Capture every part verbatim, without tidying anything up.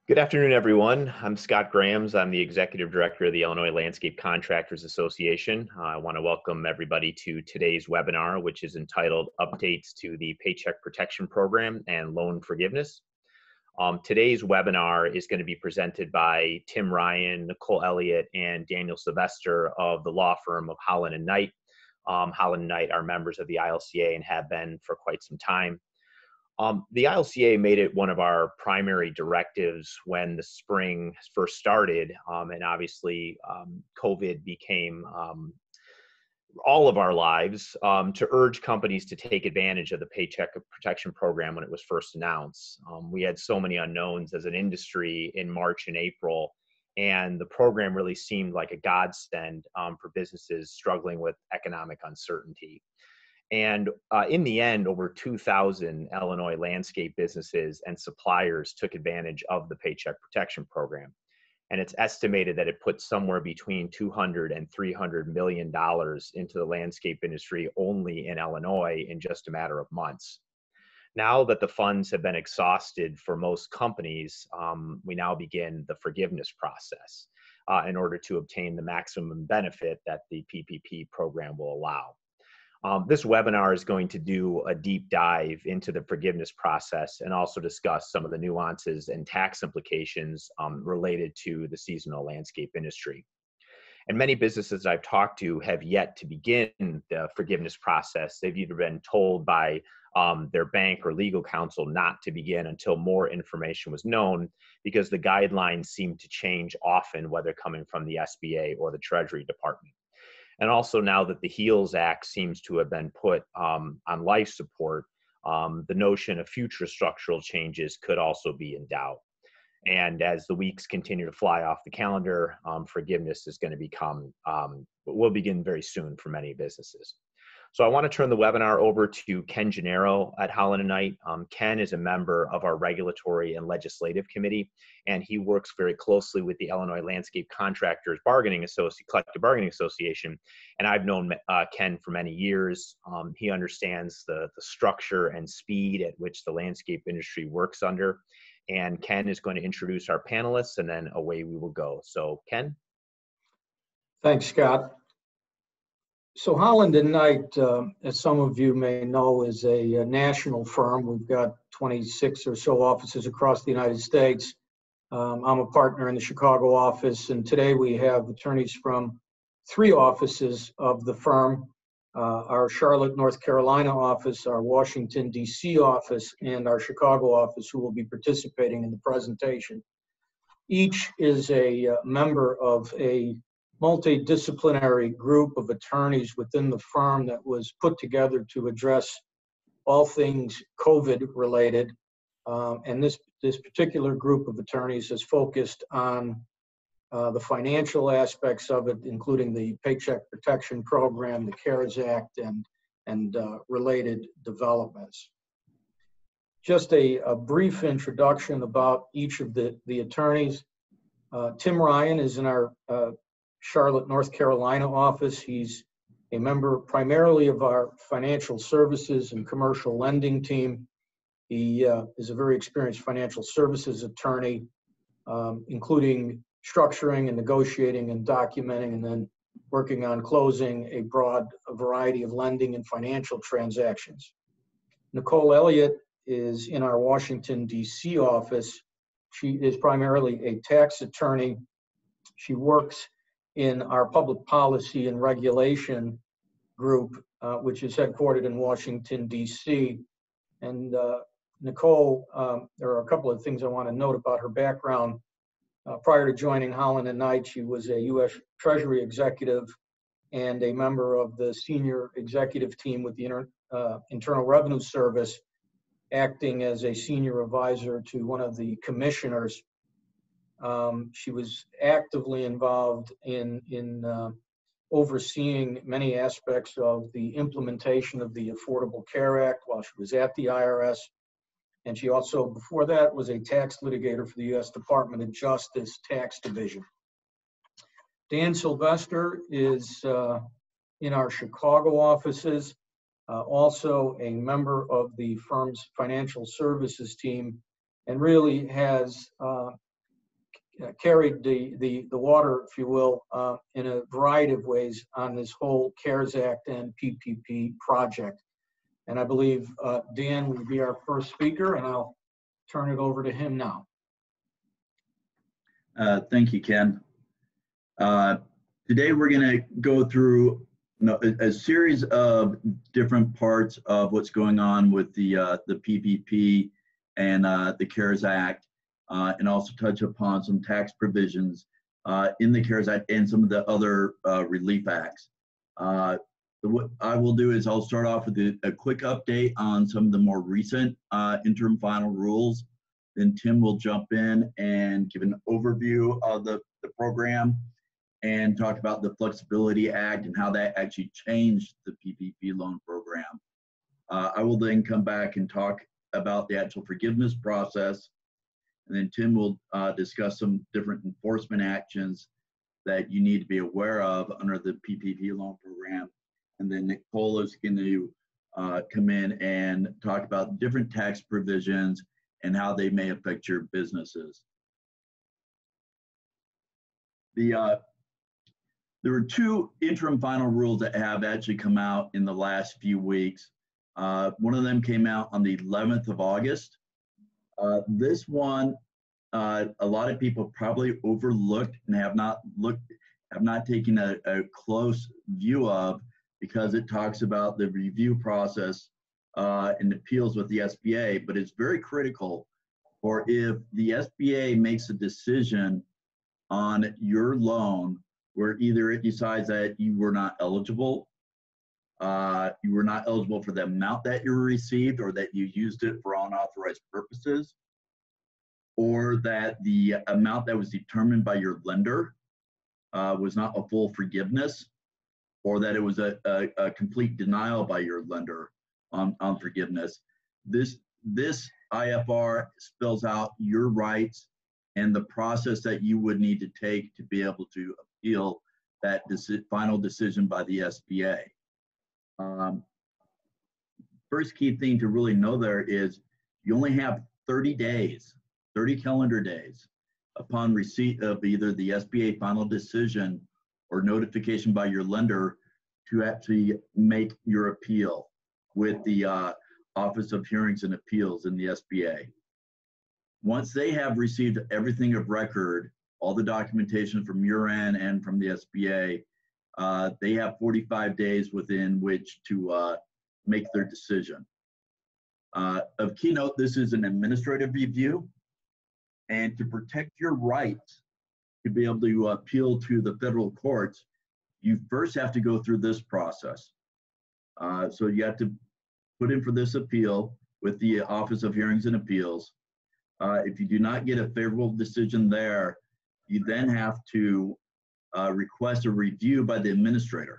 Good afternoon, everyone. I'm Scott Grahams. I'm the Executive Director of the Illinois Landscape Contractors Association. Uh, I want to welcome everybody to today's webinar, which is entitled Updates to the Paycheck Protection Program and Loan Forgiveness. Um, today's webinar is going to be presented by Tim Ryan, Nicole Elliott, and Daniel Sylvester of the law firm of Holland and Knight. Um, Holland and Knight are members of the I L C A and have been for quite some time. Um, the I L C A made it one of our primary directives when the spring first started, um, and obviously um, COVID became um, all of our lives, um, to urge companies to take advantage of the Paycheck Protection Program when it was first announced. Um, we had so many unknowns as an industry in March and April, and the program really seemed like a godsend um, for businesses struggling with economic uncertainty. And uh, in the end, over two thousand Illinois landscape businesses and suppliers took advantage of the Paycheck Protection Program. And it's estimated that it put somewhere between two hundred and three hundred million dollars into the landscape industry only in Illinois in just a matter of months. Now that the funds have been exhausted for most companies, um, we now begin the forgiveness process uh, in order to obtain the maximum benefit that the P P P program will allow. Um, this webinar is going to do a deep dive into the forgiveness process and also discuss some of the nuances and tax implications um, related to the seasonal landscape industry. And many businesses I've talked to have yet to begin the forgiveness process. They've either been told by um, their bank or legal counsel not to begin until more information was known, because the guidelines seem to change often, whether coming from the S B A or the Treasury Department. And also, now that the HEALS Act seems to have been put um, on life support, um, the notion of future structural changes could also be in doubt. And as the weeks continue to fly off the calendar, um, forgiveness is going to become, um, will begin very soon for many businesses. So I want to turn the webinar over to Ken Gennaro at Holland and Knight. Um, Ken is a member of our Regulatory and Legislative Committee, and he works very closely with the Illinois Landscape Contractors Bargaining Association, Collective Bargaining Association. And I've known uh, Ken for many years. Um, he understands the, the structure and speed at which the landscape industry works under. And Ken is going to introduce our panelists, and then away we will go. So, Ken? Thanks, Scott. So Holland and Knight, uh, as some of you may know, is a, a national firm. We've got twenty-six or so offices across the United States. Um, I'm a partner in the Chicago office, and today we have attorneys from three offices of the firm, uh, our Charlotte, North Carolina office, our Washington, D C office, and our Chicago office, who will be participating in the presentation. Each is a uh, member of a multidisciplinary group of attorneys within the firm that was put together to address all things COVID related. Um, and this, this particular group of attorneys is focused on uh, the financial aspects of it, including the Paycheck Protection Program, the CARES Act, and, and uh, related developments. Just a, a brief introduction about each of the, the attorneys. Uh, Tim Ryan is in our uh, Charlotte, North Carolina office. He's a member primarily of our financial services and commercial lending team. He uh, is a very experienced financial services attorney, um, including structuring and negotiating and documenting, and then working on closing a broad variety of lending and financial transactions. Nicole Elliott is in our Washington, D C office. She is primarily a tax attorney. She works in our public policy and regulation group, uh, which is headquartered in Washington, D C. And uh, Nicole, um, there are a couple of things I want to note about her background. Uh, prior to joining Holland and Knight, she was a U S Treasury executive and a member of the senior executive team with the Inter uh, Internal Revenue Service, acting as a senior advisor to one of the commissioners. Um, she was actively involved in, in uh, overseeing many aspects of the implementation of the Affordable Care Act while she was at the I R S. And she also, before that, was a tax litigator for the U S Department of Justice Tax Division. Dan Sylvester is uh, in our Chicago offices, uh, also a member of the firm's financial services team, and really has uh, uh, carried the, the, the water, if you will, uh, in a variety of ways on this whole CARES Act and P P P project. And I believe uh, Dan will be our first speaker, and I'll turn it over to him now. Uh, thank you, Ken. Uh, today we're going to go through you know, a, a series of different parts of what's going on with the uh, the P P P and uh, the CARES Act, uh, and also touch upon some tax provisions uh, in the CARES Act and some of the other uh, relief acts. Uh, what I will do is I'll start off with a, a quick update on some of the more recent uh, interim final rules. Then Tim will jump in and give an overview of the, the program and talk about the Flexibility Act and how that actually changed the P P P loan program. Uh, I will then come back and talk about the actual forgiveness process. And then Tim will uh, discuss some different enforcement actions that you need to be aware of under the P P P loan program. And then Nicole is going to uh, come in and talk about different tax provisions and how they may affect your businesses. The, uh, there were two interim final rules that have actually come out in the last few weeks. Uh, one of them came out on the eleventh of August. Uh, this one, uh, a lot of people probably overlooked and have not looked, have not taken a, a close view of, because it talks about the review process uh, and appeals with the S B A, but it's very critical. Or if the S B A makes a decision on your loan where either it decides that you were not eligible, uh, you were not eligible for the amount that you received, or that you used it for unauthorized purposes, or that the amount that was determined by your lender uh, was not a full forgiveness, or that it was a, a, a complete denial by your lender on, on forgiveness. This, this I F R spells out your rights and the process that you would need to take to be able to appeal that deci- final decision by the S B A. Um, first key thing to really know there is you only have thirty days, thirty calendar days upon receipt of either the S B A final decision or notification by your lender to actually make your appeal with the uh, Office of Hearings and Appeals in the S B A. Once they have received everything of record, all the documentation from your end and from the S B A, uh, they have forty-five days within which to uh, make their decision. Uh, of keynote, this is an administrative review, and to protect your rights to be able to appeal to the federal courts, you first have to go through this process. Uh, so you have to put in for this appeal with the Office of Hearings and Appeals. Uh, if you do not get a favorable decision there, you then have to uh, request a review by the administrator.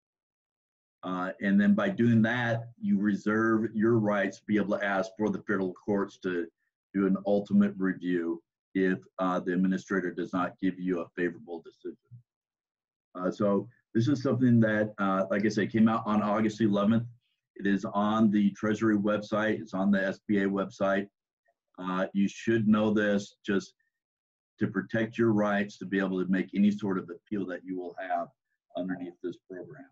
Uh, and then by doing that, you reserve your rights to be able to ask for the federal courts to do an ultimate review if uh, the administrator does not give you a favorable decision. Uh, so this is something that, uh, like I said, came out on August eleventh. It is on the Treasury website. It's on the S B A website. Uh, you should know this just to protect your rights to be able to make any sort of appeal that you will have underneath this program.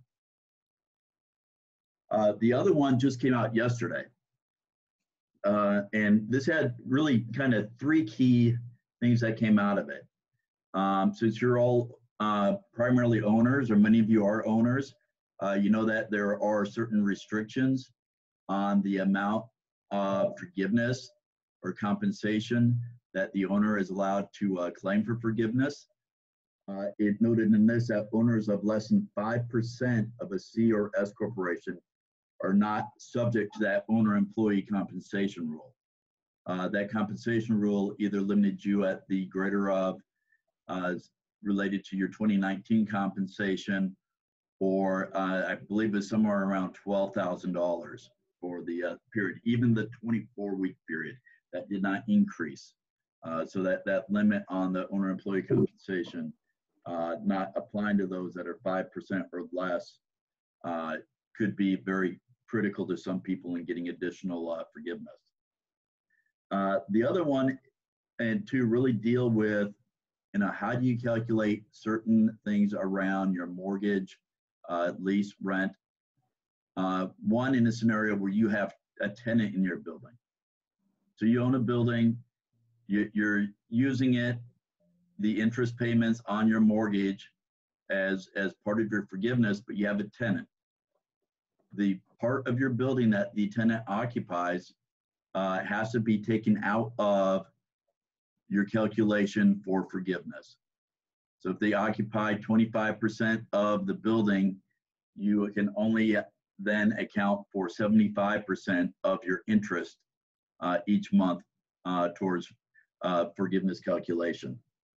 Uh, the other one just came out yesterday. Uh, and this had really kind of three key things that came out of it. Um, since you're all uh, primarily owners, or many of you are owners, uh, you know that there are certain restrictions on the amount of forgiveness or compensation that the owner is allowed to uh, claim for forgiveness. Uh, it noted in this that owners of less than five percent of a C or S corporation are not subject to that owner-employee compensation rule. Uh, that compensation rule either limited you at the greater of uh, related to your twenty nineteen compensation, or uh, I believe it's somewhere around twelve thousand dollars for the uh, period, even the twenty-four week period. That did not increase. Uh, so that, that limit on the owner-employee compensation uh, not applying to those that are five percent or less uh, could be very critical to some people in getting additional uh, forgiveness. Uh, the other one, and to really deal with you know, how do you calculate certain things around your mortgage, uh, lease, rent? Uh, one, in a scenario where you have a tenant in your building. So you own a building, you, you're using it, the interest payments on your mortgage as, as part of your forgiveness, but you have a tenant. The part of your building that the tenant occupies uh, has to be taken out of your calculation for forgiveness. So if they occupy twenty-five percent of the building, you can only then account for seventy-five percent of your interest uh, each month uh, towards uh, forgiveness calculation.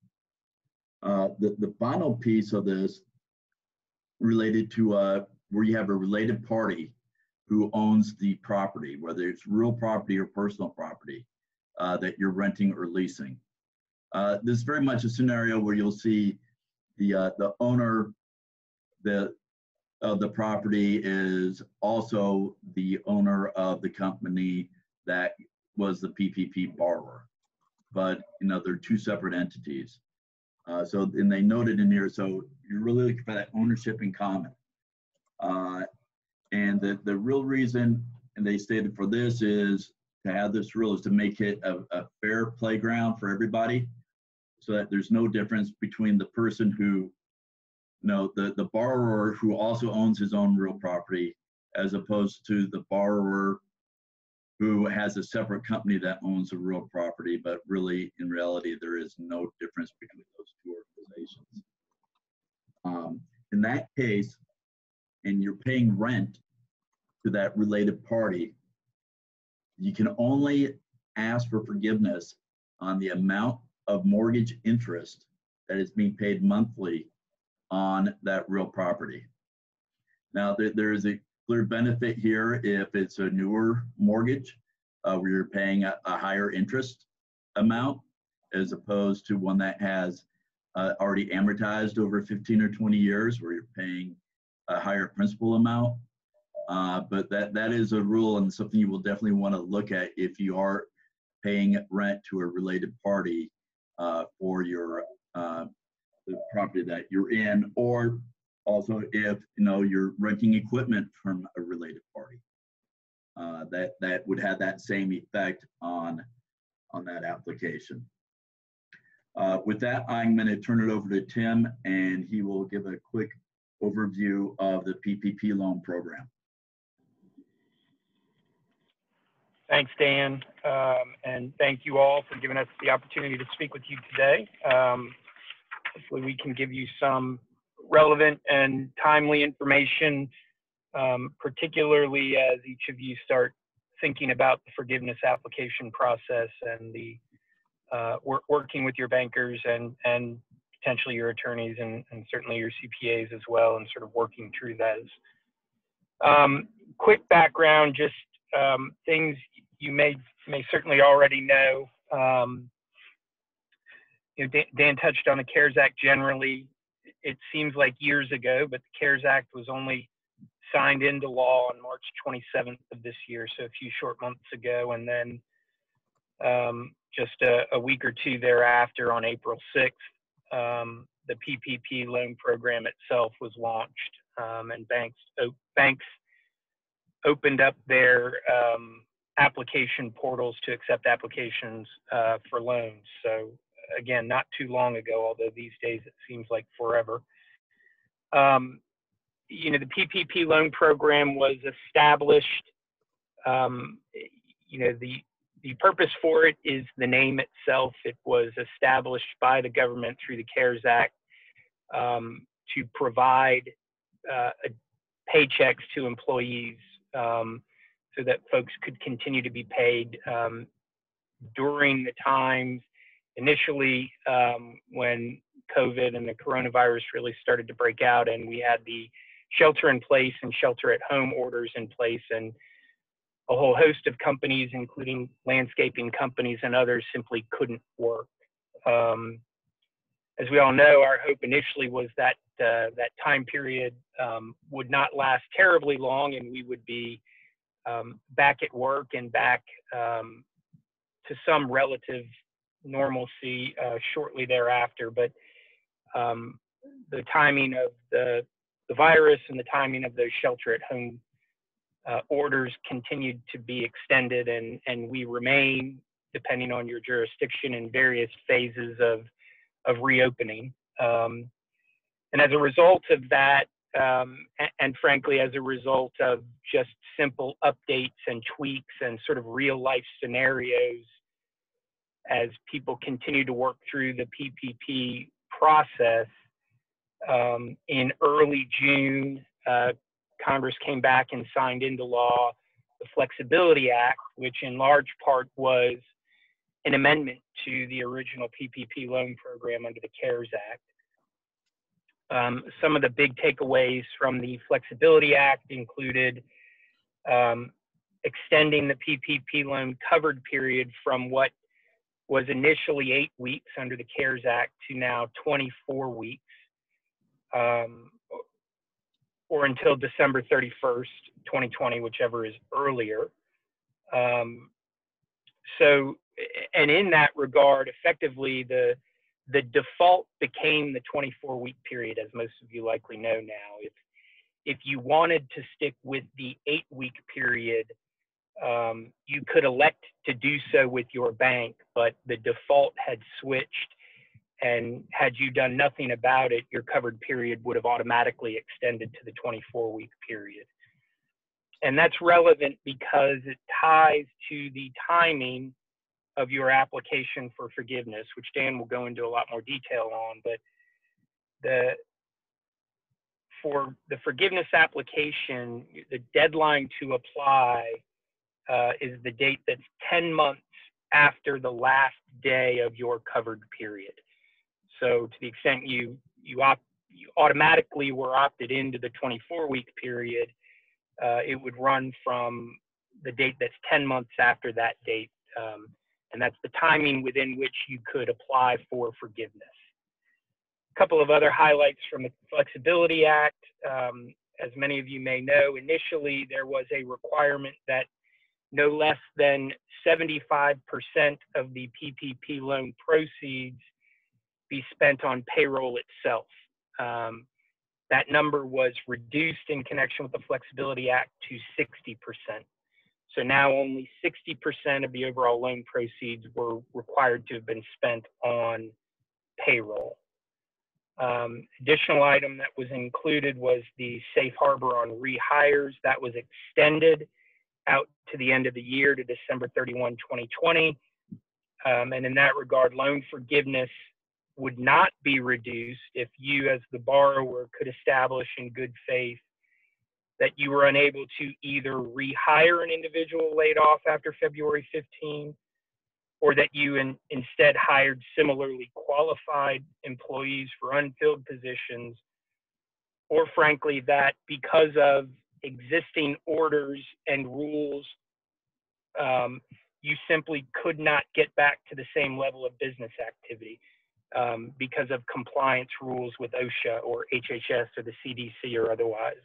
Uh, the, the final piece of this related to uh, where you have a related party who owns the property, whether it's real property or personal property uh, that you're renting or leasing. Uh, this is very much a scenario where you'll see the uh, the owner the of the property is also the owner of the company that was the P P P borrower, but you know they're two separate entities. Uh, so and they noted in here, so you're really looking for that ownership in common. Uh, and the the real reason, and they stated for this is to have this rule is to make it a, a fair playground for everybody, so that there's no difference between the person who, you know, the, the borrower who also owns his own real property, as opposed to the borrower who has a separate company that owns a real property, but really, in reality, there is no difference between those two organizations. Um, in that case, and you're paying rent to that related party, you can only ask for forgiveness on the amount of mortgage interest that is being paid monthly on that real property. Now, there, there is a clear benefit here if it's a newer mortgage uh, where you're paying a, a higher interest amount, as opposed to one that has uh, already amortized over fifteen or twenty years where you're paying a higher principal amount. Uh, but that, that is a rule and something you will definitely want to look at if you are paying rent to a related party uh, for your uh, the property that you're in, or also if you know you're renting equipment from a related party. Uh, that that would have that same effect on on that application. Uh, with that, I'm going to turn it over to Tim, and he will give a quick overview of the P P P loan program. Thanks, Dan, um, and thank you all for giving us the opportunity to speak with you today. Um, hopefully we can give you some relevant and timely information, um, particularly as each of you start thinking about the forgiveness application process and the uh, work, working with your bankers and, and potentially your attorneys and, and certainly your C P As as well, and sort of working through those. Um, quick background, just um, things you may may certainly already know. Um, you know, Dan, Dan touched on the CARES Act generally. It seems like years ago, but the CARES Act was only signed into law on March twenty-seventh of this year, so a few short months ago, and then um, just a, a week or two thereafter, on April sixth, um, the P P P loan program itself was launched, um, and banks banks opened up their um, application portals to accept applications uh, for loans. So again, not too long ago, although these days it seems like forever. Um, you know, the P P P loan program was established. Um, you know, the the purpose for it is the name itself. It was established by the government through the CARES Act um, to provide uh, paychecks to employees, um, so that folks could continue to be paid um, during the times initially um, when COVID and the coronavirus really started to break out, and we had the shelter in place and shelter at home orders in place, and a whole host of companies, including landscaping companies and others, simply couldn't work. Um, as we all know, our hope initially was that uh, that time period um, would not last terribly long, and we would be um, back at work and back um, to some relative normalcy uh, shortly thereafter. But um, the timing of the, the virus and the timing of those shelter-at-home uh, orders continued to be extended, and, and we remain, depending on your jurisdiction, in various phases of, of reopening. Um, and as a result of that, um, and, and frankly, as a result of just simple updates and tweaks and sort of real life scenarios, as people continue to work through the P P P process, um, in early June, uh, Congress came back and signed into law the Flexibility Act, which in large part was an amendment to the original P P P loan program under the CARES Act. Um, some of the big takeaways from the Flexibility Act included um, extending the P P P loan covered period from what was initially eight weeks under the CARES Act to now twenty-four weeks, um, or until December thirty-first, twenty twenty, whichever is earlier. Um, so, and in that regard, effectively, the the default became the twenty-four week period, as most of you likely know now. If, if you wanted to stick with the eight week period, um, you could elect to do so with your bank, but the default had switched, and had you done nothing about it, your covered period would have automatically extended to the twenty-four week period. And that's relevant because it ties to the timing of your application for forgiveness, which Dan will go into a lot more detail on. But the for the forgiveness application, the deadline to apply uh, is the date that's ten months after the last day of your covered period. So to the extent you you, opt, you automatically were opted into the twenty-four week period, uh, it would run from the date that's ten months after that date. Um, and that's the timing within which you could apply for forgiveness. A couple of other highlights from the Flexibility Act. Um, as many of you may know, initially there was a requirement that no less than seventy-five percent of the P P P loan proceeds be spent on payroll itself. Um, that number was reduced in connection with the Flexibility Act to sixty percent. So now only sixty percent of the overall loan proceeds were required to have been spent on payroll. Um, additional item that was included was the safe harbor on rehires. That was extended out to the end of the year to December thirty-first, twenty twenty. Um, and in that regard, loan forgiveness would not be reduced if you as the borrower could establish in good faith that you were unable to either rehire an individual laid off after February fifteenth, or that you in, instead hired similarly qualified employees for unfilled positions, or frankly, that because of existing orders and rules, um, you simply could not get back to the same level of business activity um, because of compliance rules with OSHA or H H S or the C D C or otherwise.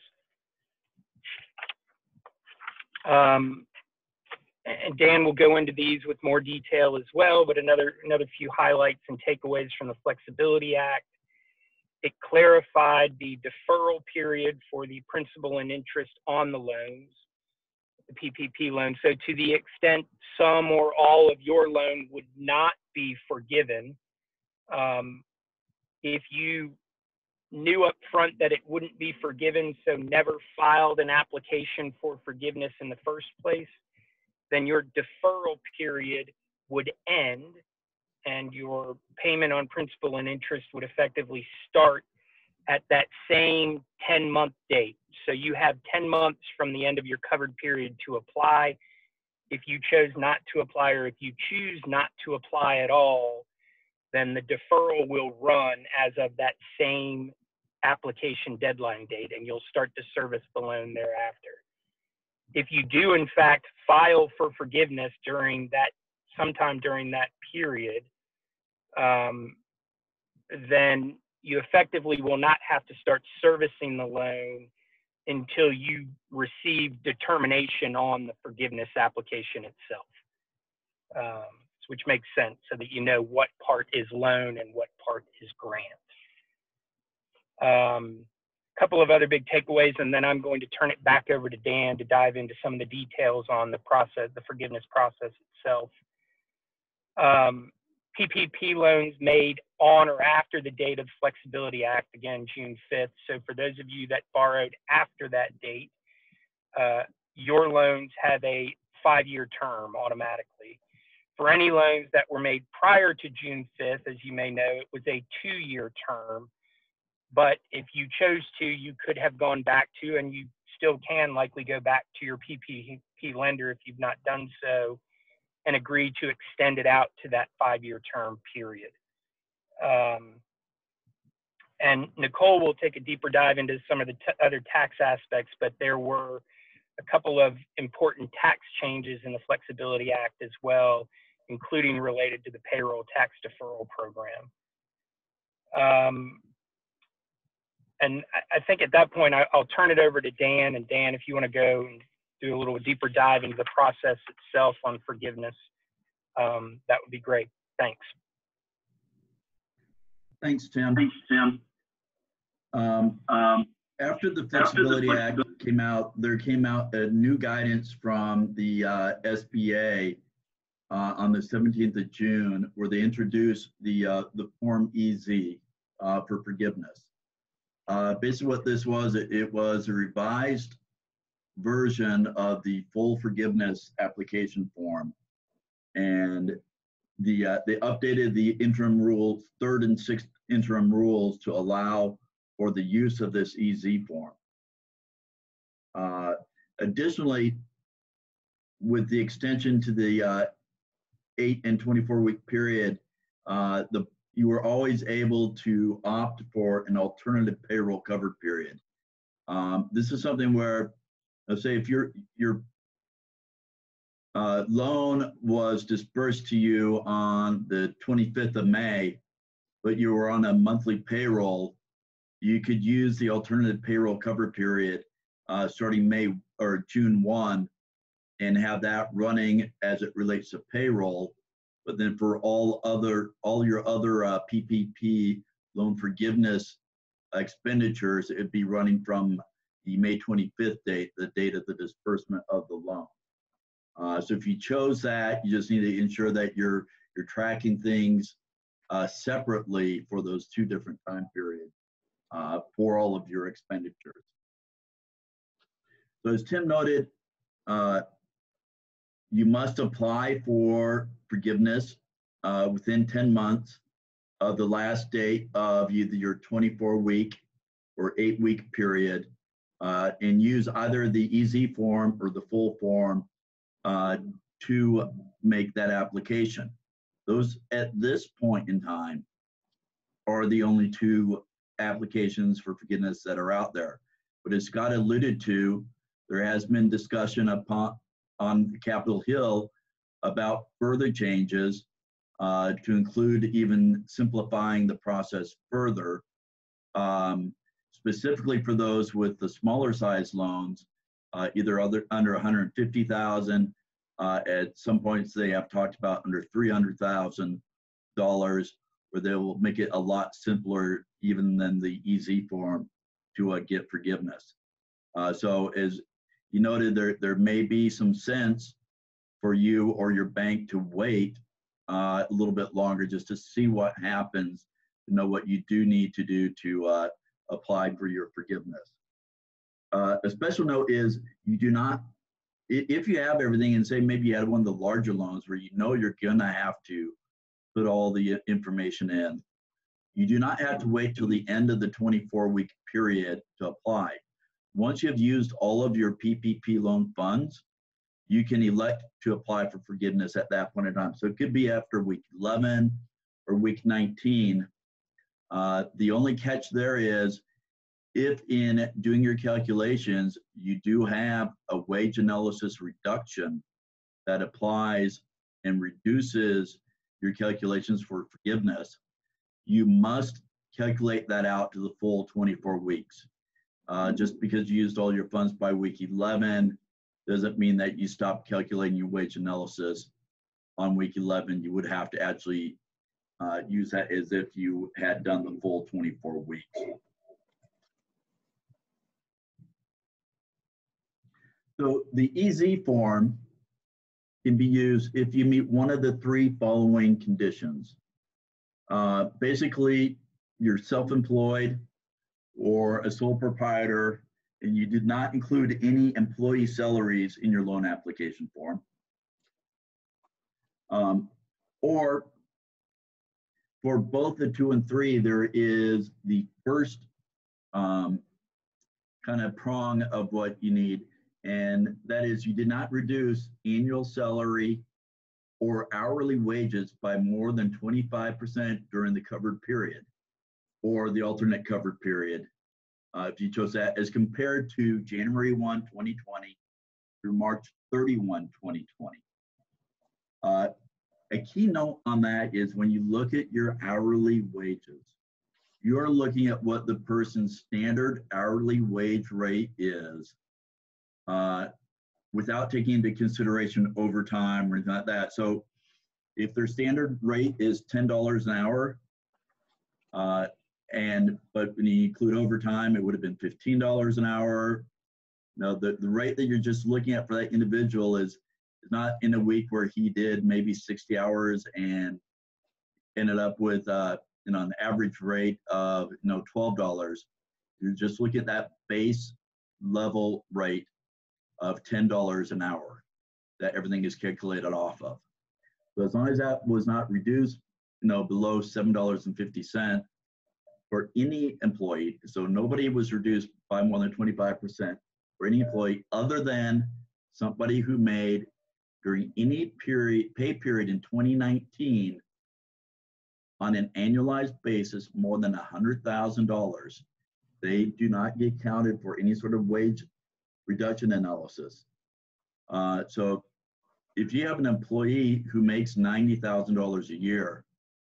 Um, and Dan will go into these with more detail as well, but another, another few highlights and takeaways from the Flexibility Act. It clarified the deferral period for the principal and interest on the loans, the P P P loan. So to the extent some or all of your loan would not be forgiven, um, if you knew up front that it wouldn't be forgiven, so never filed an application for forgiveness in the first place, then your deferral period would end and your payment on principal and interest would effectively start at that same ten month date. So you have ten months from the end of your covered period to apply. If you chose not to apply, or if you choose not to apply at all, then the deferral will run as of that same application deadline date, and you'll start to service the loan thereafter. If you do in fact file for forgiveness during that, sometime during that period, um, then you effectively will not have to start servicing the loan until you receive determination on the forgiveness application itself. Um, so which makes sense so that you know what part is loan and what part is grant. Um, a couple of other big takeaways, and then I'm going to turn it back over to Dan to dive into some of the details on the process, the forgiveness process itself. Um, P P P loans made on or after the date of the Flexibility Act, again, June fifth. So for those of you that borrowed after that date, uh, your loans have a five-year term automatically. For any loans that were made prior to June fifth, as you may know, it was a two-year term. But if you chose to, you could have gone back to, and you still can likely go back to your P P P lender if you've not done so, and agree to extend it out to that five-year term period. Um, and Nicole will take a deeper dive into some of the t other tax aspects, but there were a couple of important tax changes in the Flexibility Act as well, including related to the payroll tax deferral program. Um, and I, I think at that point, I, I'll turn it over to Dan. And Dan, if you want to go and do a little deeper dive into the process itself on forgiveness, um, that would be great. Thanks. Thanks, Tim. Thanks, Tim. Um, um, after the Flexibility after the Act Flexibility came out, there came out a new guidance from the uh, S B A uh, on the seventeenth of June, where they introduced the uh, the Form E Z uh, for forgiveness. Uh, basically, what this was, it, it was a revised version of the full forgiveness application form, and the uh, they updated the interim rules, third and sixth interim rules, to allow for the use of this E Z form. Uh, additionally, with the extension to the uh, eight and twenty-four week period, uh, the you were always able to opt for an alternative payroll covered period. Um, this is something where, let's say, if your your uh, loan was disbursed to you on the twenty-fifth of May, but you were on a monthly payroll, you could use the alternative payroll cover period uh, starting May or June first and have that running as it relates to payroll. But then for all other, all your other uh, P P P loan forgiveness expenditures, it'd be running from the May twenty-fifth date, the date of the disbursement of the loan. Uh, so if you chose that, you just need to ensure that you're you're tracking things uh, separately for those two different time periods uh, for all of your expenditures. So as Tim noted, uh, you must apply for forgiveness uh, within ten months of the last date of either your twenty-four week or eight week period, uh, and use either the E Z form or the full form uh, to make that application. Those at this point in time are the only two applications for forgiveness that are out there. But as Scott alluded to, there has been discussion upon on Capitol Hill about further changes uh, to include even simplifying the process further, um, specifically for those with the smaller size loans, uh, either other, under one hundred fifty thousand dollars. Uh, at some points, they have talked about under three hundred thousand dollars, where they will make it a lot simpler even than the E Z form to uh, get forgiveness. Uh, so as you noted, there, there may be some sense for you or your bank to wait uh, a little bit longer just to see what happens, to know what you do need to do to uh, apply for your forgiveness. Uh, a special note is you do not, if you have everything, and say maybe you had one of the larger loans where you know you're gonna have to put all the information in, you do not have to wait till the end of the twenty-four week period to apply. Once you've used all of your P P P loan funds, you can elect to apply for forgiveness at that point in time. So it could be after week eleven or week nineteen. Uh, the only catch there is if in doing your calculations, you do have a wage analysis reduction that applies and reduces your calculations for forgiveness, you must calculate that out to the full twenty-four weeks. Uh, just because you used all your funds by week eleven doesn't mean that you stop calculating your wage analysis on week eleven, you would have to actually uh, use that as if you had done the full twenty-four weeks. So the E Z form can be used if you meet one of the three following conditions. Uh, basically, you're self-employed or a sole proprietor, and you did not include any employee salaries in your loan application form. Um, or for both the two and three, there is the first um, kind of prong of what you need, and that is you did not reduce annual salary or hourly wages by more than twenty-five percent during the covered period, or the alternate covered period, uh, if you chose that, as compared to January first, twenty twenty through March thirty-first, twenty twenty. Uh, a key note on that is when you look at your hourly wages, you're looking at what the person's standard hourly wage rate is, uh, without taking into consideration overtime or anything like that. So if their standard rate is ten dollars an hour, uh, and but when you include overtime, it would have been fifteen dollars an hour. Now, the, the rate that you're just looking at for that individual is, is not in a week where he did maybe sixty hours and ended up with uh, you know, an average rate of you know twelve dollars. You're just looking at that base level rate of ten dollars an hour that everything is calculated off of. So as long as that was not reduced, you know, below seven dollars and fifty cents for any employee, so nobody was reduced by more than twenty-five percent for any employee other than somebody who made during any period, pay period in twenty nineteen on an annualized basis more than one hundred thousand dollars, they do not get counted for any sort of wage reduction analysis. Uh, so if you have an employee who makes ninety thousand dollars a year,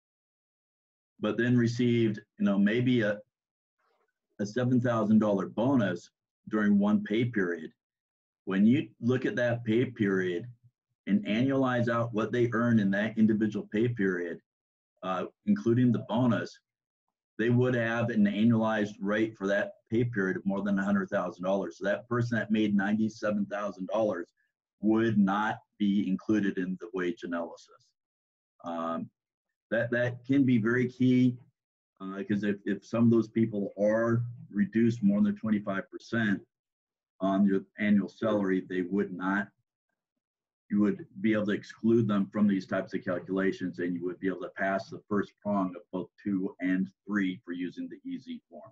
but then received, you know, maybe a, a seven thousand dollar bonus during one pay period, when you look at that pay period and annualize out what they earn in that individual pay period, uh, including the bonus, they would have an annualized rate for that pay period of more than one hundred thousand dollars. So that person that made ninety-seven thousand dollars would not be included in the wage analysis. Um, that, that can be very key, because uh, if, if some of those people are reduced more than twenty-five percent on your annual salary, they would not, you would be able to exclude them from these types of calculations, and you would be able to pass the first prong of both two and three for using the E Z form.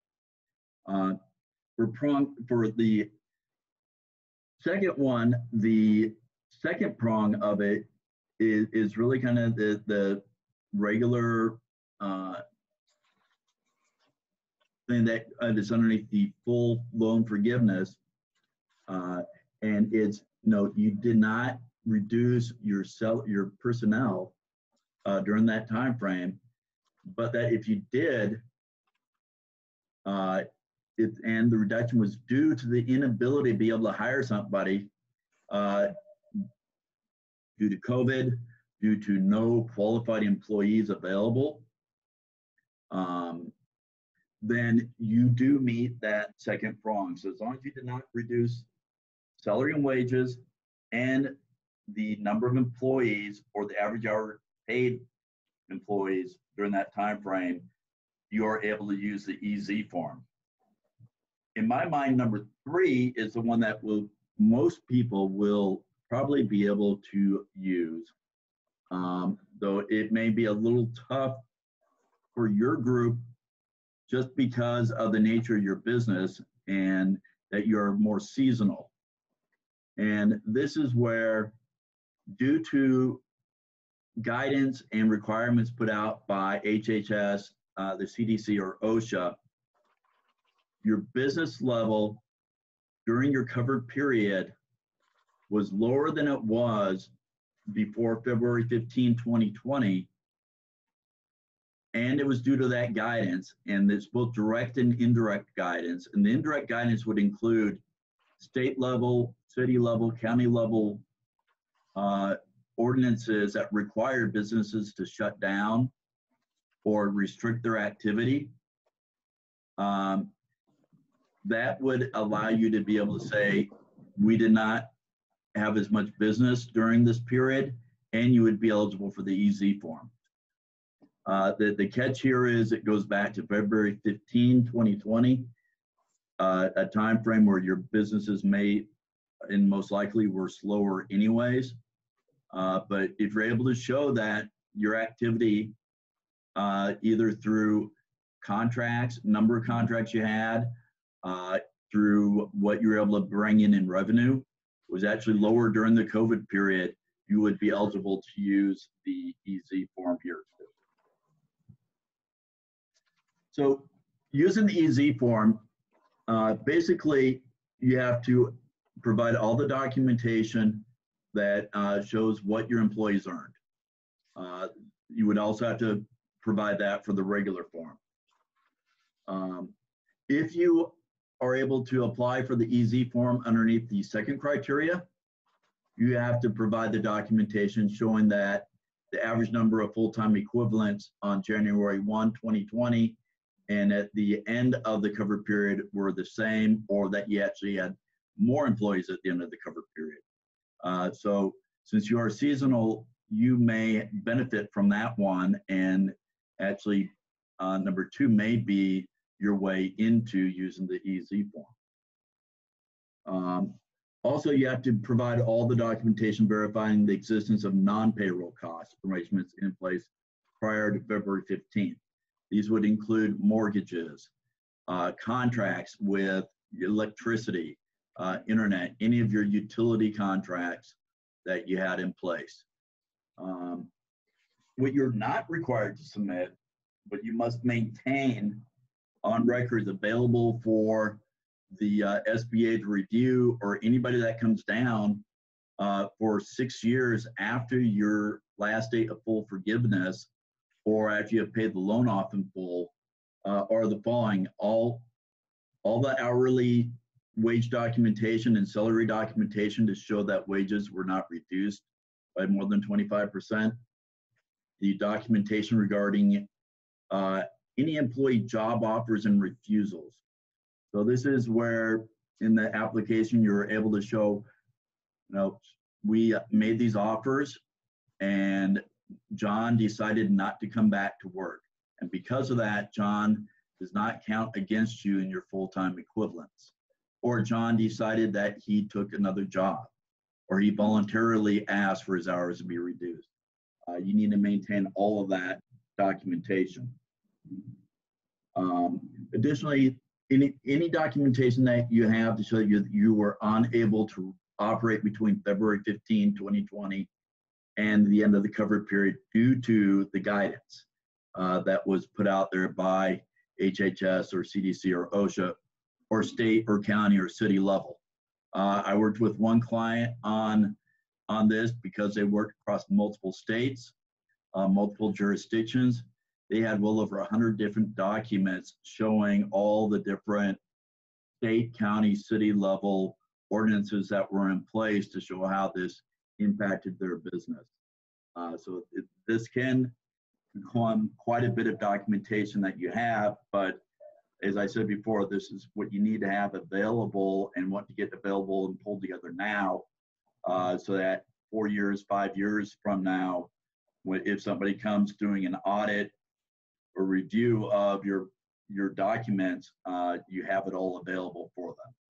Uh, for prong, for the second one, the second prong of it is, is really kind of the, the regular uh, thing that uh, is underneath the full loan forgiveness, uh, and it's, you know, you did not reduce your sell your personnel uh, during that time frame, but that if you did, uh, it, and the reduction was due to the inability to be able to hire somebody uh, due to COVID, due to no qualified employees available, um, then you do meet that second prong. So as long as you did not reduce salary and wages and the number of employees or the average hour paid employees during that time frame, you are able to use the E Z form. In my mind, number three is the one that will most people will probably be able to use, um, though it may be a little tough for your group just because of the nature of your business and that you're more seasonal. And this is where, due to guidance and requirements put out by H H S, uh, the C D C, or OSHA, your business level during your covered period was lower than it was before February fifteenth, twenty twenty. And it was due to that guidance, and it's both direct and indirect guidance. And the indirect guidance would include state level, city level, county level uh, ordinances that require businesses to shut down or restrict their activity, um, that would allow you to be able to say, we did not have as much business during this period, and you would be eligible for the E Z form. Uh, the, the catch here is it goes back to February fifteenth, twenty twenty, uh, a time frame where your businesses may, and most likely were slower anyways. Uh, but if you're able to show that your activity, uh, either through contracts, number of contracts you had, uh, through what you were able to bring in in revenue, was actually lower during the COVID period, you would be eligible to use the E Z form here. So using the E Z form, uh, basically you have to provide all the documentation that uh, shows what your employees earned. Uh, you would also have to provide that for the regular form. Um, if you are able to apply for the E Z form underneath the second criteria, you have to provide the documentation showing that the average number of full-time equivalents on January first, twenty twenty, and at the end of the covered period were the same, or that you actually had more employees at the end of the covered period. Uh, so since you are seasonal, you may benefit from that one, and actually uh, number two may be your way into using the E Z form. Um, also, you have to provide all the documentation verifying the existence of non-payroll cost arrangements in place prior to February fifteenth. These would include mortgages, uh, contracts with electricity, uh, internet, any of your utility contracts that you had in place. Um, what you're not required to submit, but you must maintain on records available for the uh, S B A to review, or anybody that comes down uh, for six years after your last date of full forgiveness, or after you have paid the loan off in full, uh, are the following: all, all the hourly wage documentation and salary documentation to show that wages were not reduced by more than twenty-five percent. The documentation regarding uh, any employee job offers and refusals. So this is where in the application you're able to show, you know, we made these offers and John decided not to come back to work. And because of that, John does not count against you in your full-time equivalents. Or John decided that he took another job, or he voluntarily asked for his hours to be reduced. Uh, you need to maintain all of that documentation. Um, additionally, any, any documentation that you have to show that you, you were unable to operate between February fifteenth, twenty twenty and the end of the covered period due to the guidance uh, that was put out there by H H S or C D C or OSHA or state or county or city level. Uh, I worked with one client on, on this because they worked across multiple states, uh, multiple jurisdictions. They had well over one hundred different documents showing all the different state, county, city level ordinances that were in place to show how this impacted their business. Uh, so it, this can become quite a bit of documentation that you have, but as I said before, this is what you need to have available and what to get available and pulled together now, uh, so that four years, five years from now, if somebody comes doing an audit or review of your, your documents, uh, you have it all available for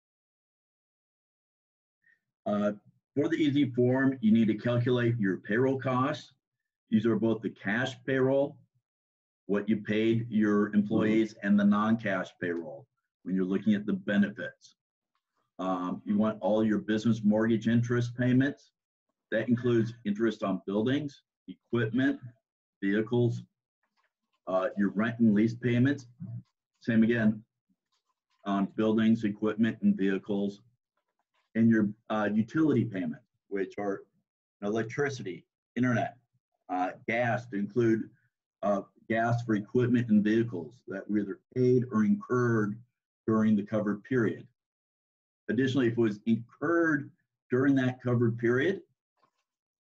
them. Uh, for the E Z form, you need to calculate your payroll costs. These are both the cash payroll, what you paid your employees, and the non-cash payroll when you're looking at the benefits. Um, you want all your business mortgage interest payments. That includes interest on buildings, equipment, vehicles, uh, your rent and lease payments. Same again on buildings, equipment, and vehicles. And your uh, utility payments, which are electricity, internet, uh, gas, to include uh, gas for equipment and vehicles that were either paid or incurred during the covered period. Additionally, if it was incurred during that covered period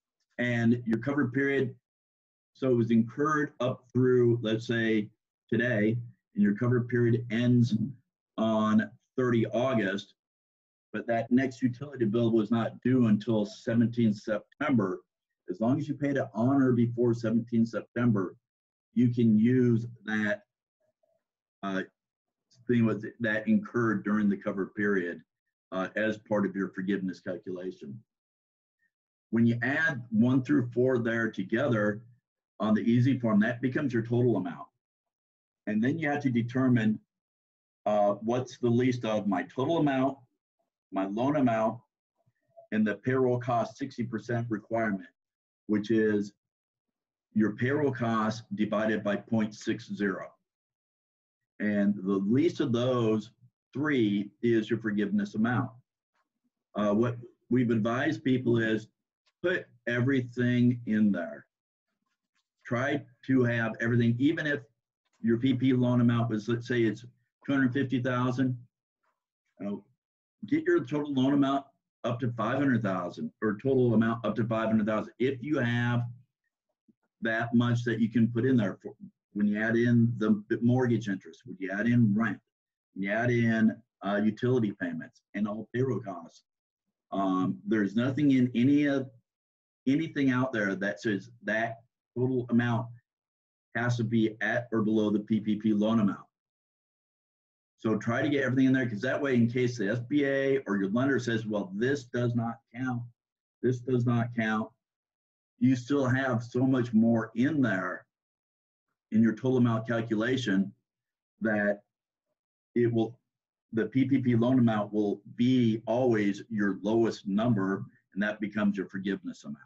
and your covered period, so it was incurred up through, let's say, today, and your covered period ends on thirty August, but that next utility bill was not due until seventeenth September. As long as you paid it on or before seventeenth September, you can use that uh, thing with that incurred during the covered period uh, as part of your forgiveness calculation. When you add one through four there together on the easy form, that becomes your total amount. And then you have to determine uh, what's the least of my total amount, my loan amount, and the payroll cost sixty percent requirement, which is your payroll cost divided by zero point six zero. And the least of those three is your forgiveness amount. Uh, what we've advised people is put everything in there. Try to have everything, even if your P P P loan amount was, let's say it's two hundred fifty thousand, you know, get your total loan amount up to five hundred thousand, or total amount up to five hundred thousand. If you have that much that you can put in there, for when you add in the mortgage interest, when you add in rent, when you add in uh, utility payments and all payroll costs, um, there's nothing in any of anything out there that says that total amount has to be at or below the P P P loan amount. So try to get everything in there, because that way, in case the S B A or your lender says, well, this does not count, this does not count, you still have so much more in there in your total amount calculation that it will, the P P P loan amount will be always your lowest number, and that becomes your forgiveness amount.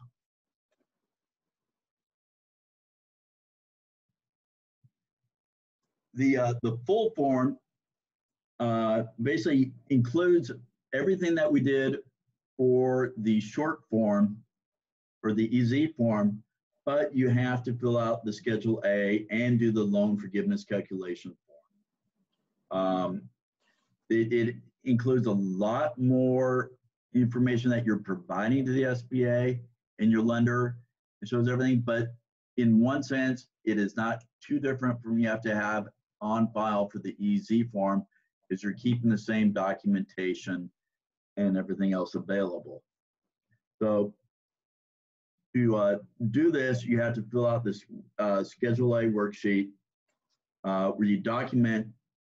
The, uh, the full form uh, basically includes everything that we did for the short form or the E Z form, but you have to fill out the Schedule A and do the loan forgiveness calculation form. Um, it, it includes a lot more information that you're providing to the S B A and your lender. It shows everything, but in one sense, it is not too different from you have to have on file for the E Z form, is you're keeping the same documentation and everything else available. So to uh, do this, you have to fill out this uh, Schedule A worksheet uh, where you document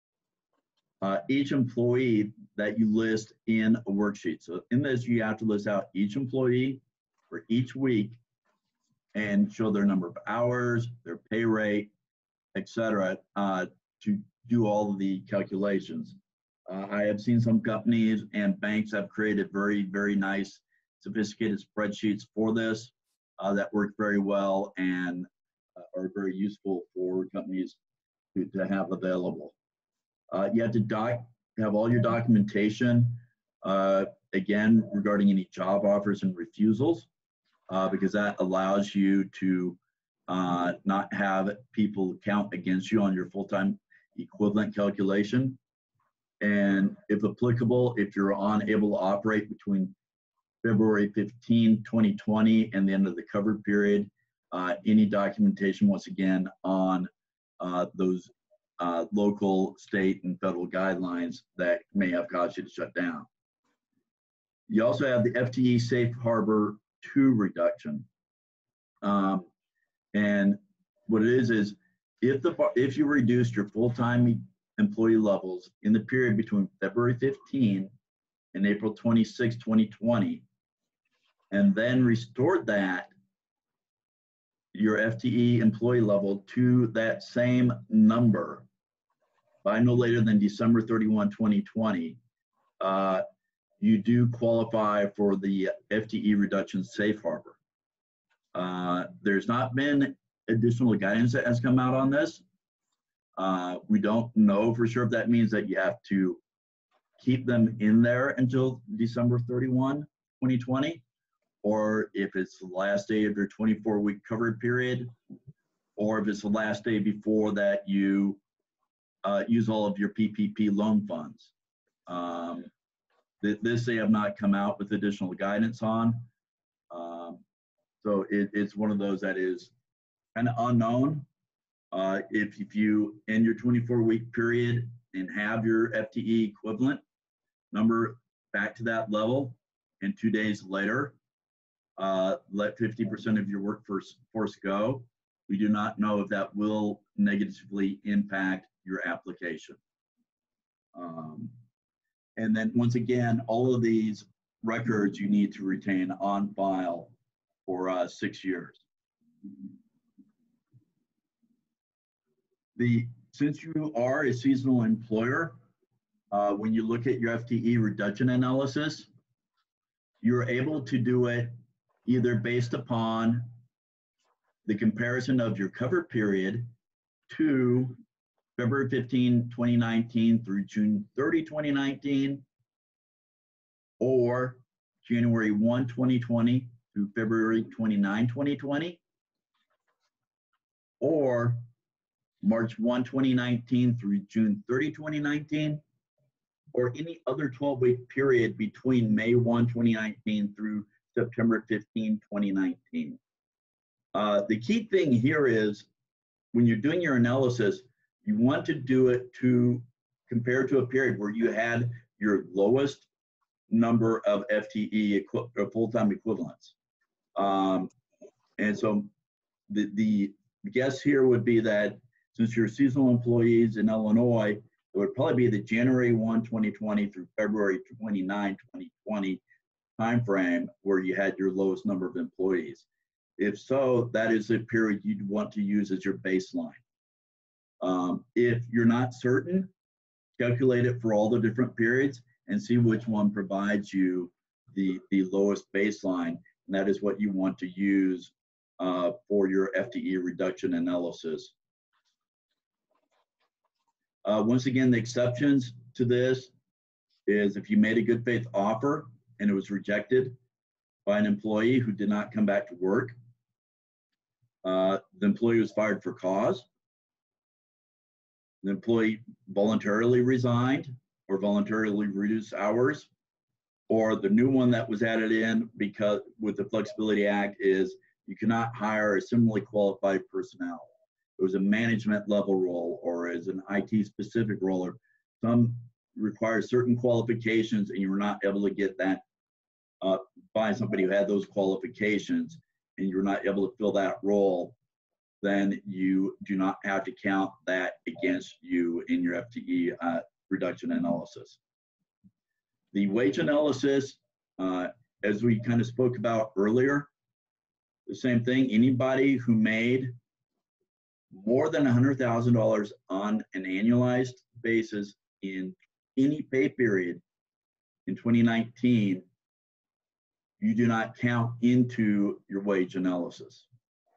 uh, each employee that you list in a worksheet. So in this, you have to list out each employee for each week and show their number of hours, their pay rate, et cetera, uh, to do all of the calculations. Uh, I have seen some companies and banks have created very, very nice, sophisticated spreadsheets for this uh, that work very well and uh, are very useful for companies to, to have available. Uh, you have to doc have all your documentation, uh, again, regarding any job offers and refusals, uh, because that allows you to uh, not have people count against you on your full-time equivalent calculation. And if applicable, if you're unable to operate between February fifteenth, twenty twenty and the end of the covered period, uh, any documentation, once again, on uh, those uh, local, state, and federal guidelines that may have caused you to shut down. You also have the F T E Safe Harbor two reduction. Um, and what it is, is if, the, if you reduced your full-time employee levels in the period between February fifteenth and April twenty-sixth, twenty twenty, and then restored that, your F T E employee level to that same number by no later than December thirty-first, twenty twenty, uh, you do qualify for the F T E reduction safe harbor. Uh, there's not been additional guidance that has come out on this. Uh, we don't know for sure if that means that you have to keep them in there until December thirty-first, twenty twenty, or if it's the last day of your twenty-four week covered period, or if it's the last day before that you uh, use all of your P P P loan funds. Um, th this they have not come out with additional guidance on. Um, So it, it's one of those that is kind of unknown. Uh, if, if you end your twenty-four week period and have your F T E equivalent number back to that level, and two days later, uh, let fifty percent of your workforce force go, we do not know if that will negatively impact your application. Um, and then once again, all of these records you need to retain on file for uh, six years. The, since you are a seasonal employer, uh, when you look at your F T E reduction analysis, you're able to do it either based upon the comparison of your cover period to February fifteenth, twenty nineteen through June thirtieth, twenty nineteen, or January first, twenty twenty through February twenty-ninth, twenty twenty, or March first, twenty nineteen through June thirtieth, twenty nineteen, or any other twelve week period between May first, twenty nineteen through September fifteenth, twenty nineteen. Uh, the key thing here is when you're doing your analysis, you want to do it to compare to a period where you had your lowest number of F T E equi or full-time equivalents. Um, and so the, the guess here would be that since you're seasonal employees in Illinois, it would probably be the January first, twenty twenty through February twenty-ninth, twenty twenty timeframe where you had your lowest number of employees. If so, that is a period you'd want to use as your baseline. Um, if you're not certain, calculate it for all the different periods and see which one provides you the, the lowest baseline. And that is what you want to use uh, for your F T E reduction analysis. Uh, once again, the exceptions to this is if you made a good faith offer and it was rejected by an employee who did not come back to work, uh, the employee was fired for cause, the employee voluntarily resigned or voluntarily reduced hours, or the new one that was added in because with the Flexibility Act is you cannot hire a similarly qualified personnel. It was a management level role or as an I T specific role, or some require certain qualifications and you were not able to get that uh, by somebody who had those qualifications and you're not able to fill that role, then you do not have to count that against you in your F T E uh, reduction analysis. The wage analysis, uh, as we kind of spoke about earlier, the same thing, anybody who made more than one hundred thousand dollars on an annualized basis in any pay period in twenty nineteen, you do not count into your wage analysis.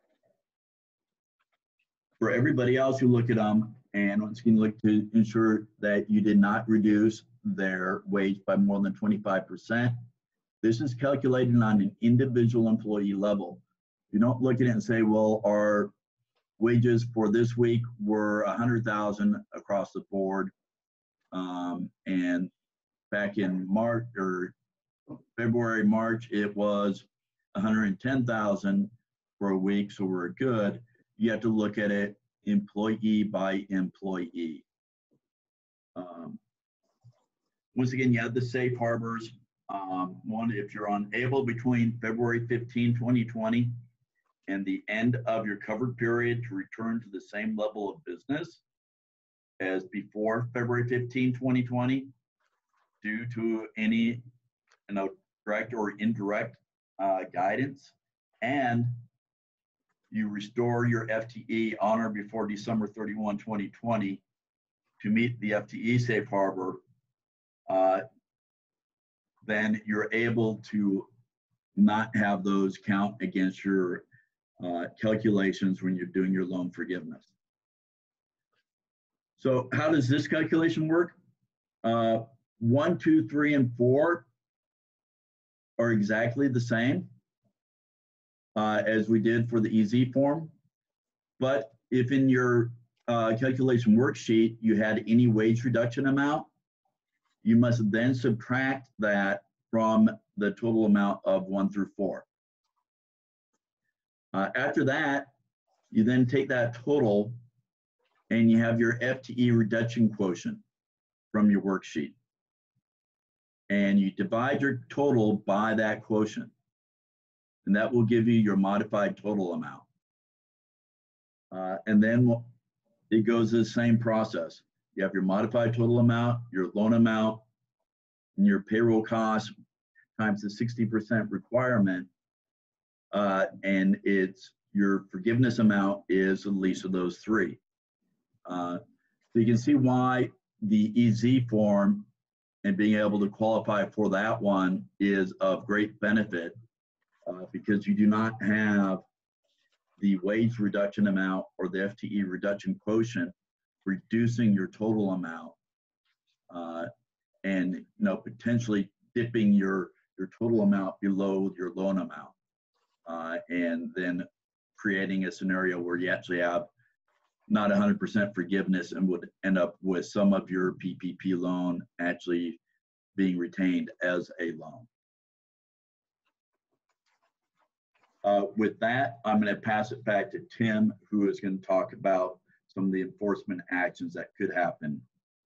For everybody else, you look at them and once again look to ensure that you did not reduce their wage by more than twenty-five percent. This is calculated on an individual employee level. You don't look at it and say, well, our wages for this week were one hundred thousand across the board. Um, and back in March or February, March, it was one hundred ten thousand for a week, so we're good. You have to look at it employee by employee. Um, once again, you have the safe harbors. Um, one, if you're unable between February fifteenth, twenty twenty and the end of your covered period to return to the same level of business as before February fifteenth, twenty twenty, due to any you know, direct or indirect uh, guidance, and you restore your F T E on or before December thirty-first, twenty twenty to meet the F T E safe harbor, uh, then you're able to not have those count against your uh, calculations when you're doing your loan forgiveness. So how does this calculation work? Uh, one, two, three, and four are exactly the same uh, as we did for the E Z form. But if in your uh, calculation worksheet you had any wage reduction amount, you must then subtract that from the total amount of one through four. Uh, after that, you then take that total and you have your F T E reduction quotient from your worksheet. And you divide your total by that quotient. And that will give you your modified total amount. Uh, and then it goes the same process. You have your modified total amount, your loan amount, and your payroll costs times the sixty percent requirement. Uh, and it's your forgiveness amount is the least of those three. Uh, so you can see why the E Z form and being able to qualify for that one is of great benefit uh, because you do not have the wage reduction amount or the F T E reduction quotient reducing your total amount uh, and you know potentially dipping your your total amount below your loan amount uh, and then creating a scenario where you actually have not one hundred percent forgiveness and would end up with some of your P P P loan actually being retained as a loan. Uh, with that, I'm going to pass it back to Tim, who is going to talk about some of the enforcement actions that could happen.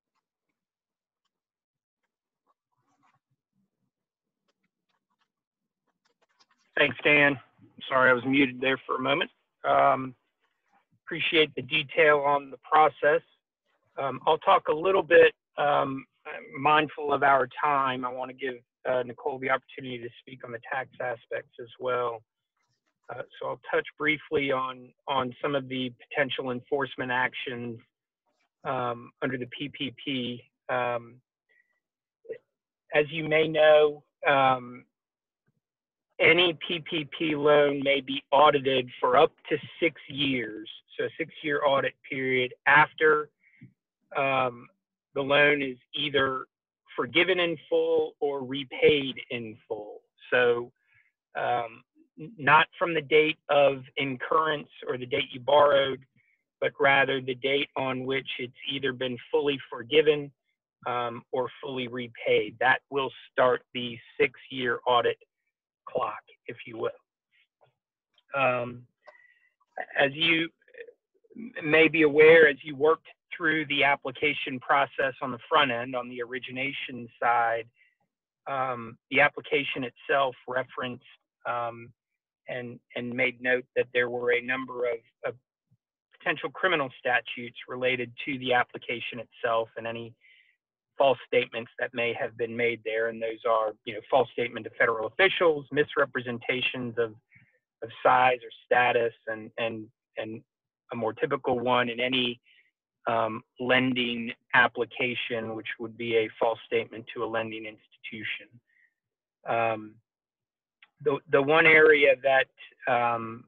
Thanks, Dan. Sorry, I was muted there for a moment. Um, appreciate the detail on the process. Um, I'll talk a little bit, um, mindful of our time. I want to give uh, Nicole the opportunity to speak on the tax aspects as well. Uh, so I'll touch briefly on, on some of the potential enforcement actions um, under the P P P. Um, as you may know, um, any P P P loan may be audited for up to six years. So a six-year audit period after um, the loan is either forgiven in full or repaid in full. So um, not from the date of incurrence or the date you borrowed, but rather the date on which it's either been fully forgiven um, or fully repaid. That will start the six-year audit clock, if you will. Um, as you may be aware, as you worked through the application process on the front end, on the origination side, um, the application itself referenced um, and, and made note that there were a number of, of potential criminal statutes related to the application itself and any false statements that may have been made there. And those are, you know, false statement to federal officials, misrepresentations of, of size or status, and, and, and a more typical one in any um, lending application, which would be a false statement to a lending institution. Um, the, the one area that um,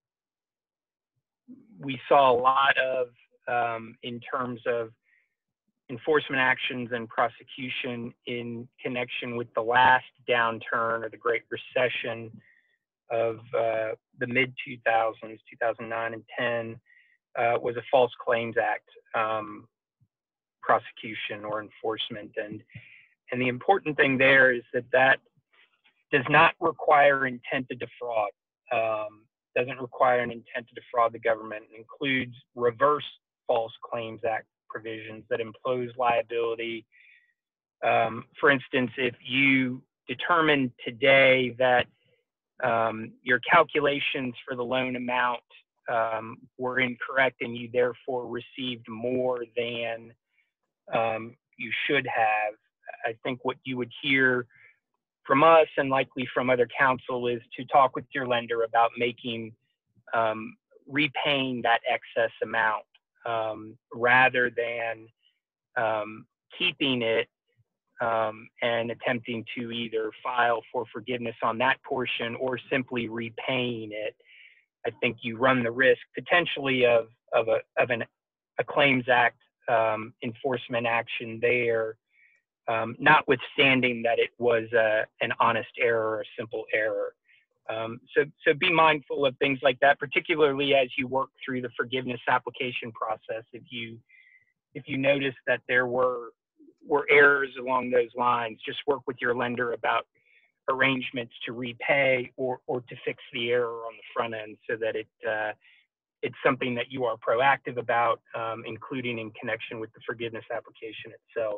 we saw a lot of um, in terms of enforcement actions and prosecution in connection with the last downturn or the Great Recession of uh, the mid two thousands, two thousand nine and ten, uh, was a False Claims Act um, prosecution or enforcement. And, and the important thing there is that that does not require intent to defraud, um, doesn't require an intent to defraud the government. It includes reverse False Claims Act provisions that impose liability. Um, for instance, if you determine today that um, your calculations for the loan amount um, were incorrect and you therefore received more than um, you should have, I think what you would hear from us and likely from other counsel is to talk with your lender about making, um, repaying that excess amount um, rather than um, keeping it um, and attempting to either file for forgiveness on that portion or simply repaying it. I think you run the risk potentially of, of, a, of an, a Claims Act um, enforcement action there, um, notwithstanding that it was uh, an honest error or a simple error. Um, so, so be mindful of things like that, particularly as you work through the forgiveness application process. If you, if you notice that there were, were errors along those lines, just work with your lender about arrangements to repay or, or to fix the error on the front end, so that it uh, it's something that you are proactive about, um, including in connection with the forgiveness application itself.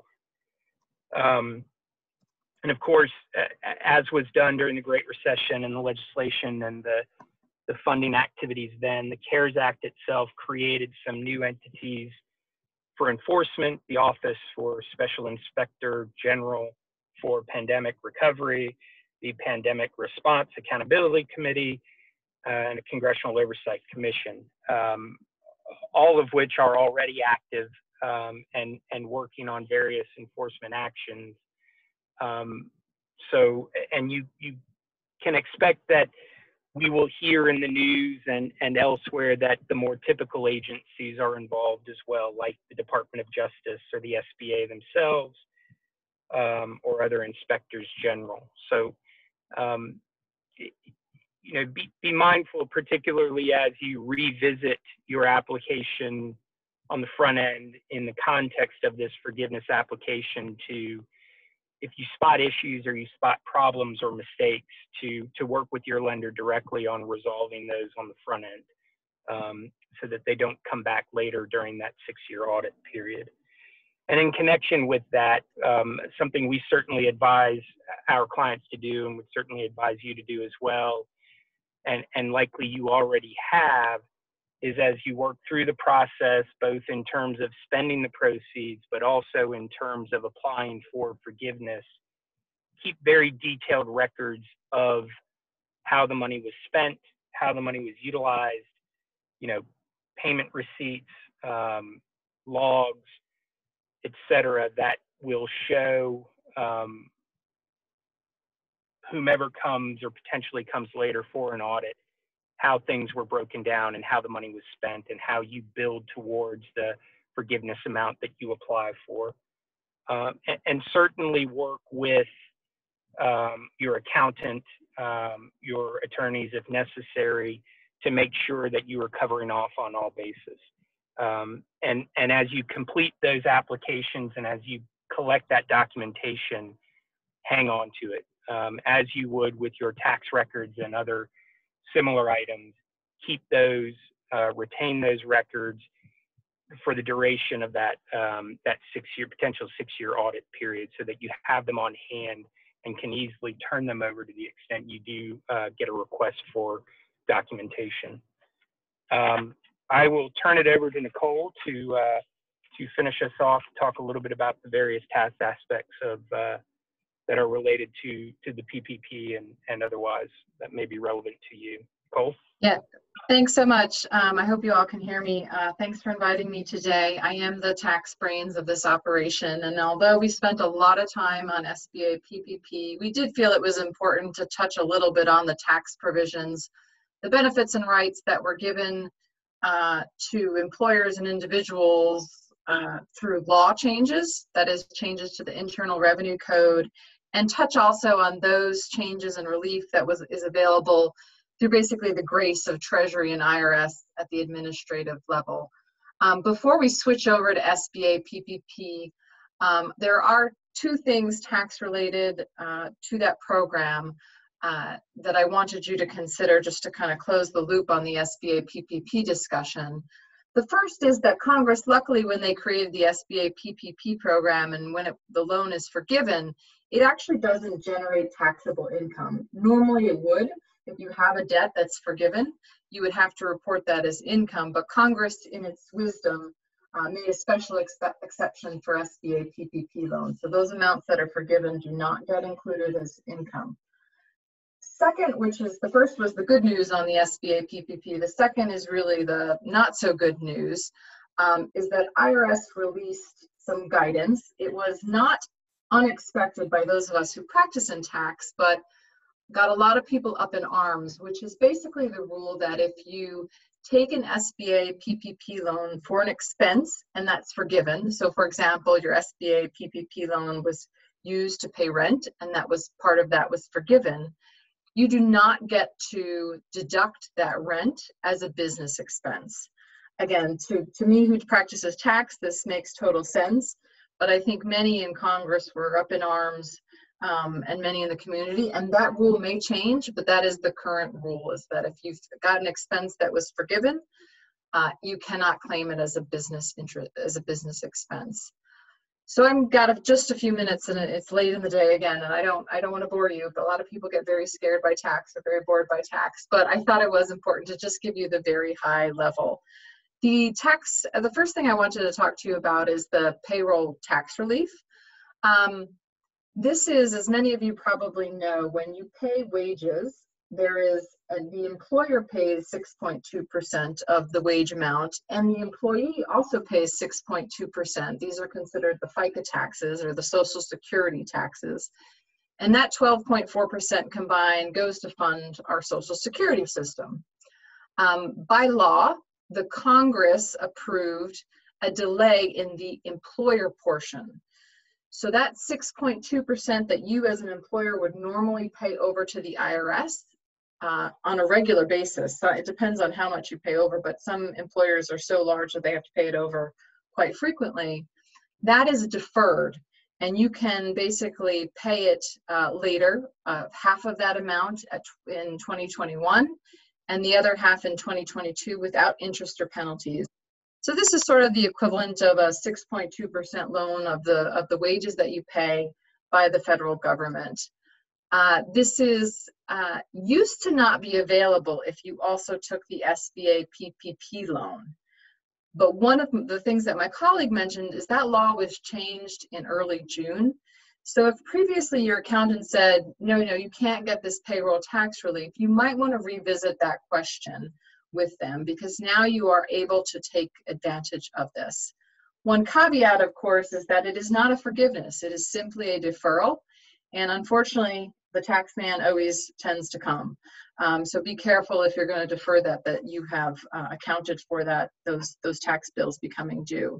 Um, and of course, as was done during the Great Recession and the legislation and the, the funding activities then, the CARES Act itself created some new entities for enforcement: the Office for Special Inspector General for Pandemic Recovery, the Pandemic Response Accountability Committee, uh, and a Congressional Oversight Commission, um, all of which are already active um, and, and working on various enforcement actions. Um, so, and you, you can expect that we will hear in the news and, and elsewhere that the more typical agencies are involved as well, like the Department of Justice or the S B A themselves, um, or other inspectors general. So, um, you know, be, be mindful, particularly as you revisit your application on the front end in the context of this forgiveness application, to, if you spot issues or you spot problems or mistakes, to, to work with your lender directly on resolving those on the front end, um, so that they don't come back later during that six-year audit period. And in connection with that, um, something we certainly advise our clients to do, and would certainly advise you to do as well, and, and likely you already have, is as you work through the process, both in terms of spending the proceeds, but also in terms of applying for forgiveness, keep very detailed records of how the money was spent, how the money was utilized, you know, payment receipts, um, logs, et cetera, that will show um, whomever comes or potentially comes later for an audit how things were broken down and how the money was spent and how you build towards the forgiveness amount that you apply for. Um, and, and certainly work with um, your accountant, um, your attorneys if necessary, to make sure that you are covering off on all bases. Um, and, and as you complete those applications and as you collect that documentation, hang on to it, um, as you would with your tax records and other similar items. Keep those, uh, retain those records for the duration of that, um, that six-year, potential six-year audit period, so that you have them on hand and can easily turn them over to the extent you do uh, get a request for documentation. Um, I will turn it over to Nicole to uh, to finish us off, talk a little bit about the various tax aspects of uh, that are related to to the P P P and and otherwise that may be relevant to you. Nicole? Yeah, thanks so much. Um, I hope you all can hear me. Uh, thanks for inviting me today. I am the tax brains of this operation, and although we spent a lot of time on S B A P P P, we did feel it was important to touch a little bit on the tax provisions, the benefits and rights that were given uh, to employers and individuals uh, through law changes, that is, changes to the Internal Revenue Code, and touch also on those changes and relief that was is available through basically the grace of Treasury and I R S at the administrative level. Um, before we switch over to S B A P P P, um, there are two things tax related uh, to that program uh, that I wanted you to consider, just to kind of close the loop on the S B A P P P discussion. The first is that Congress, luckily, when they created the S B A P P P program and when it, the loan is forgiven, it actually doesn't generate taxable income. Normally it would. If you have a debt that's forgiven, you would have to report that as income, but Congress, in its wisdom, uh, made a special ex exception for S B A P P P loans. So those amounts that are forgiven do not get included as income. Second, which is, the first was the good news on the S B A P P P. The second is really the not so good news, um, is that I R S released some guidance. It was not unexpected by those of us who practice in tax, but got a lot of people up in arms, which is basically the rule that if you take an S B A P P P loan for an expense and that's forgiven, so for example, your S B A P P P loan was used to pay rent and that was part of that was forgiven, you do not get to deduct that rent as a business expense. Again, to, to me who practices tax, this makes total sense, but I think many in Congress were up in arms um, and many in the community. And that rule may change, but that is the current rule, is that if you've got an expense that was forgiven, uh, you cannot claim it as a business interest, as a business expense. So I've got just a few minutes, and it's late in the day again, and I don't, I don't want to bore you, but a lot of people get very scared by tax or very bored by tax, but I thought it was important to just give you the very high level. The tax, the first thing I wanted to talk to you about is the payroll tax relief. Um, this is, as many of you probably know, when you pay wages, there is, a, the employer pays six point two percent of the wage amount, and the employee also pays six point two percent. These are considered the FICA taxes, or the Social Security taxes. And that twelve point four percent combined goes to fund our Social Security system. Um, by law, the Congress approved a delay in the employer portion. So that six point two percent that you as an employer would normally pay over to the I R S uh, on a regular basis, so it depends on how much you pay over, but some employers are so large that they have to pay it over quite frequently, that is deferred. And you can basically pay it uh, later, uh, half of that amount at, in twenty twenty-one, and the other half in twenty twenty-two without interest or penalties. So this is sort of the equivalent of a six point two percent loan of the, of the wages that you pay by the federal government. Uh, this is uh, used to not be available if you also took the S B A P P P loan. But one of the things that my colleague mentioned is that law was changed in early June. So if previously your accountant said, no, no, you can't get this payroll tax relief, you might want to revisit that question with them, because now you are able to take advantage of this. One caveat, of course, is that it is not a forgiveness. It is simply a deferral. And unfortunately, the tax man always tends to come. Um, so be careful if you're going to defer that, that you have uh, accounted for that, those, those tax bills becoming due.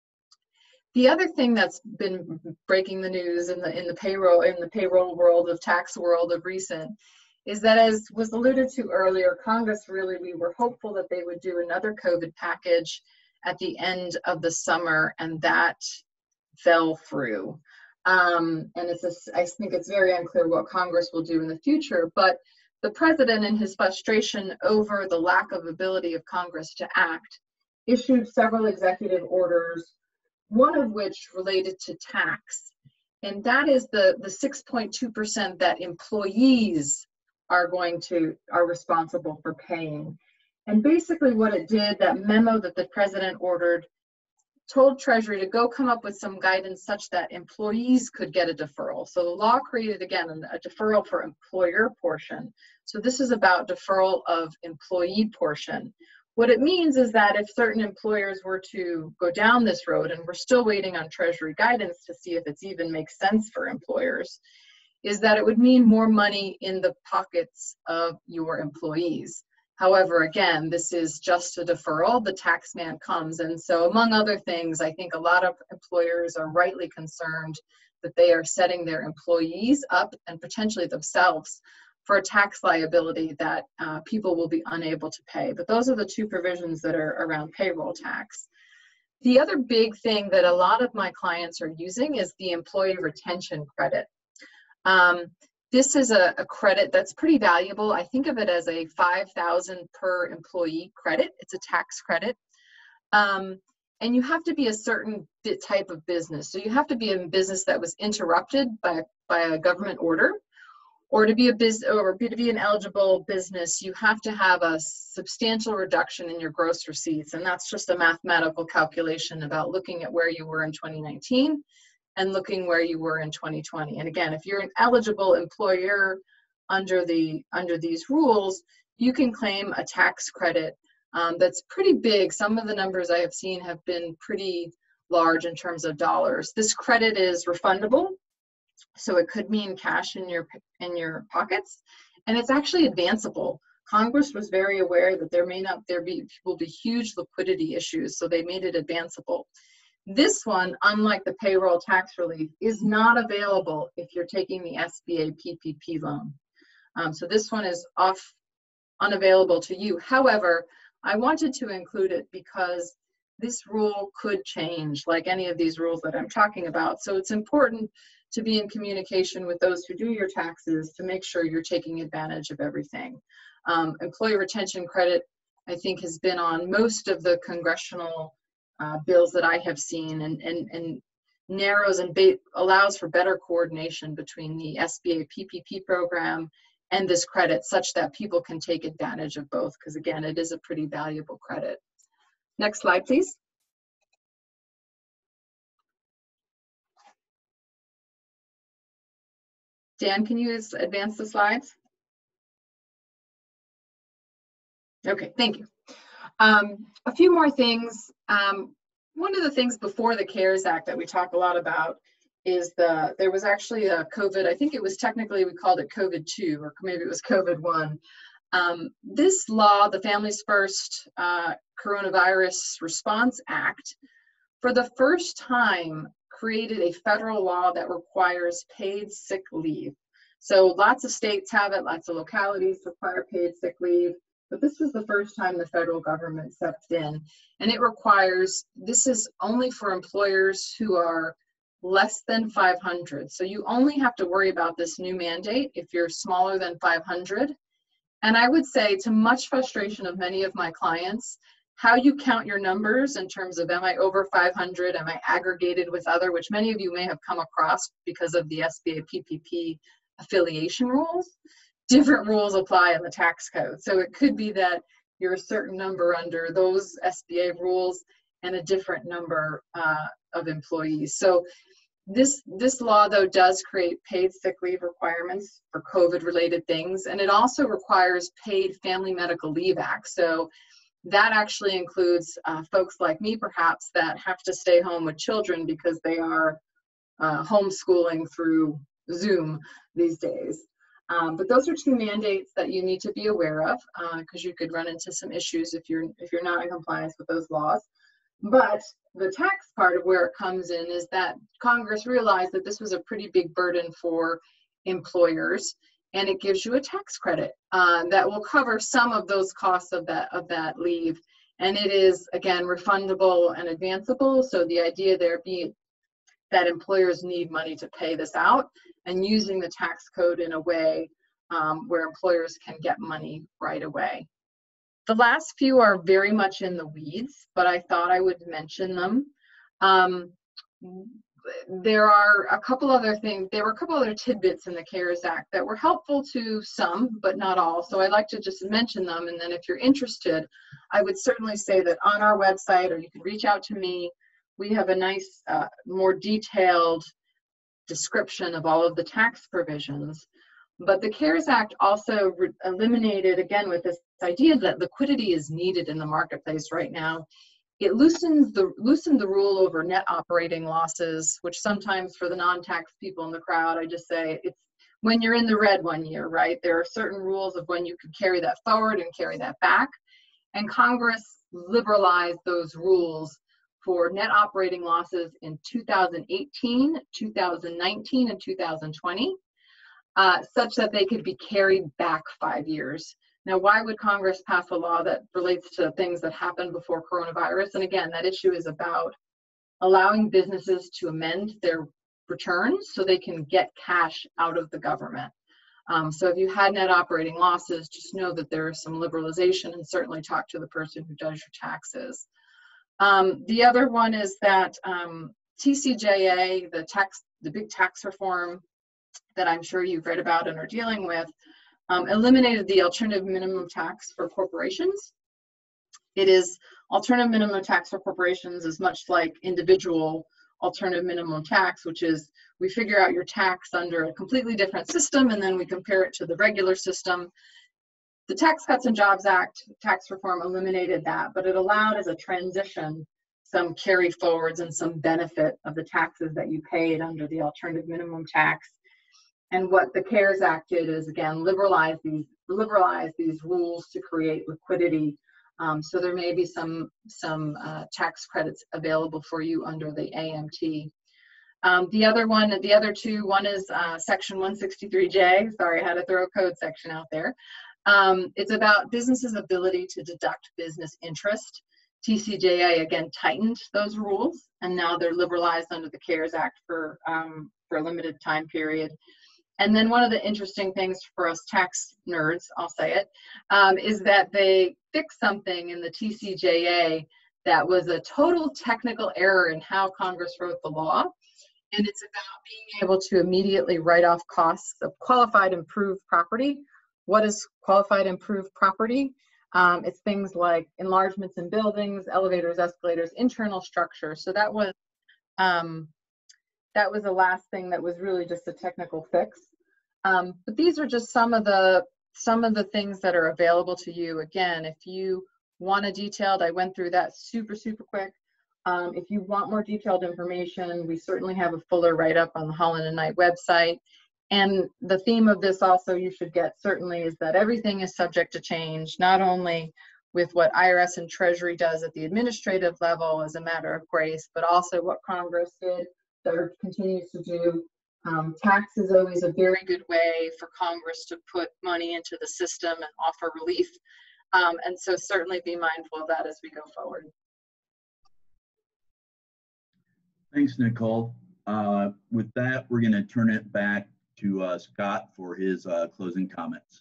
The other thing that's been breaking the news in the, in the payroll, in the payroll world of tax world of recent, is that, as was alluded to earlier, Congress really, we were hopeful that they would do another COVID package at the end of the summer, and that fell through. Um, and it's a, I think it's very unclear what Congress will do in the future, but the president, in his frustration over the lack of ability of Congress to act, issued several executive orders, one of which related to tax. And that is the, the six point two percent that employees are going to, are responsible for paying. And basically what it did, that memo that the president ordered, told Treasury to go come up with some guidance such that employees could get a deferral. So the law created, again, a deferral for employer portion. So this is about deferral of employee portion. What it means is that if certain employers were to go down this road, and we're still waiting on Treasury guidance to see if it's even makes sense for employers, is that it would mean more money in the pockets of your employees. However, again, this is just a deferral. The tax man comes. And so among other things, I think a lot of employers are rightly concerned that they are setting their employees up, and potentially themselves, for a tax liability that uh, people will be unable to pay. But those are the two provisions that are around payroll tax. The other big thing that a lot of my clients are using is the employee retention credit. Um, This is a, a credit that's pretty valuable. I think of it as a five thousand dollars per employee credit. It's a tax credit. Um, and you have to be a certain bit type of business. So you have to be a business that was interrupted by, by a government order, or to be a business, or be, to be an eligible business, you have to have a substantial reduction in your gross receipts. And that's just a mathematical calculation about looking at where you were in twenty nineteen and looking where you were in twenty twenty. And again, if you're an eligible employer under the under these rules, you can claim a tax credit um, that's pretty big. Some of the numbers I have seen have been pretty large in terms of dollars. This credit is refundable, so it could mean cash in your in your pockets, and it's actually advanceable. Congress was very aware that there may not there be will be huge liquidity issues, so they made it advanceable. This one, unlike the payroll tax relief, is not available if you're taking the S B A P P P loan. Um, so this one is off, unavailable to you. However, I wanted to include it because this rule could change, like any of these rules that I'm talking about. So it's important to be in communication with those who do your taxes to make sure you're taking advantage of everything. Um, employee retention credit, I think, has been on most of the congressional uh, bills that I have seen, and, and, and narrows and allows for better coordination between the S B A P P P program and this credit, such that people can take advantage of both, because again, it is a pretty valuable credit. Next slide, please. Dan, can you advance the slides? Okay, thank you. Um, a few more things. Um, one of the things before the CARES Act that we talk a lot about is the, there was actually a COVID, I think it was technically, we called it COVID two, or maybe it was COVID one. Um, this law, the Families First uh, Coronavirus Response Act, for the first time created a federal law that requires paid sick leave. So lots of states have it, lots of localities require paid sick leave, but this was the first time the federal government stepped in, and it requires, this is only for employers who are less than five hundred. So you only have to worry about this new mandate if you're smaller than five hundred. And I would say, to much frustration of many of my clients, how you count your numbers in terms of, am I over five hundred, am I aggregated with other, which many of you may have come across because of the S B A P P P affiliation rules. Different rules apply in the tax code. So it could be that you're a certain number under those S B A rules and a different number uh, of employees. So this, this law, though, does create paid sick leave requirements for COVID-related things, and it also requires paid Family Medical Leave Act. So that actually includes uh, folks like me, perhaps, that have to stay home with children because they are uh, homeschooling through Zoom these days. Um, but those are two mandates that you need to be aware of, because uh, you could run into some issues if you're if you're not in compliance with those laws. But the tax part of where it comes in is that Congress realized that this was a pretty big burden for employers, and it gives you a tax credit uh, that will cover some of those costs of that of that leave. And it is, again, refundable and advanceable. So the idea there being that employers need money to pay this out, and using the tax code in a way um, where employers can get money right away. The last few are very much in the weeds, but I thought I would mention them. Um, there are a couple other things, there were a couple other tidbits in the CARES Act that were helpful to some, but not all. So I'd like to just mention them, and then if you're interested, I would certainly say that on our website, or you can reach out to me, we have a nice, uh, more detailed description of all of the tax provisions. But the CARES Act also eliminated, again, with this idea that liquidity is needed in the marketplace right now, it loosens the, loosened the rule over net operating losses, which sometimes for the non-tax people in the crowd, I just say it's when you're in the red one year, right? There are certain rules of when you can carry that forward and carry that back. And Congress liberalized those rules for net operating losses in two thousand eighteen, two thousand nineteen, and two thousand twenty, uh, such that they could be carried back five years. Now, why would Congress pass a law that relates to things that happened before coronavirus? And again, that issue is about allowing businesses to amend their returns so they can get cash out of the government. Um, so if you had net operating losses, just know that there is some liberalization, and certainly talk to the person who does your taxes. Um, the other one is that um, T C J A, the tax, the big tax reform that I'm sure you've read about and are dealing with, um, eliminated the alternative minimum tax for corporations. It is alternative minimum tax for corporations is much like individual alternative minimum tax, which is we figure out your tax under a completely different system, and then we compare it to the regular system. The Tax Cuts and Jobs Act, tax reform, eliminated that, but it allowed as a transition some carry forwards and some benefit of the taxes that you paid under the alternative minimum tax. And what the CARES Act did is, again, liberalize these, liberalize these rules to create liquidity. Um, so there may be some, some uh, tax credits available for you under the A M T. Um, the other one, the other two, one is uh, Section one sixty-three J. Sorry, I had to throw a code section out there. Um, it's about businesses' ability to deduct business interest. T C J A again tightened those rules, and now they're liberalized under the CARES Act for um, for a limited time period. And then one of the interesting things for us tax nerds, I'll say it, um, is that they fixed something in the T C J A that was a total technical error in how Congress wrote the law. And it's about being able to immediately write off costs of qualified improved property. What is qualified improved property? Um, it's things like enlargements in buildings, elevators, escalators, internal structures. So that was um, that was the last thing that was really just a technical fix. Um, but these are just some of the some of the things that are available to you. Again, if you want a detailed, I went through that super, super quick. Um, if you want more detailed information, we certainly have a fuller write-up on the Holland and Knight website. And the theme of this also you should get certainly is that everything is subject to change, not only with what I R S and Treasury does at the administrative level as a matter of grace, but also what Congress did or continues to do. Um, tax is always a very good way for Congress to put money into the system and offer relief. Um, and so certainly be mindful of that as we go forward. Thanks, Nicole. Uh, with that, we're going to turn it back to uh, Scott for his uh, closing comments.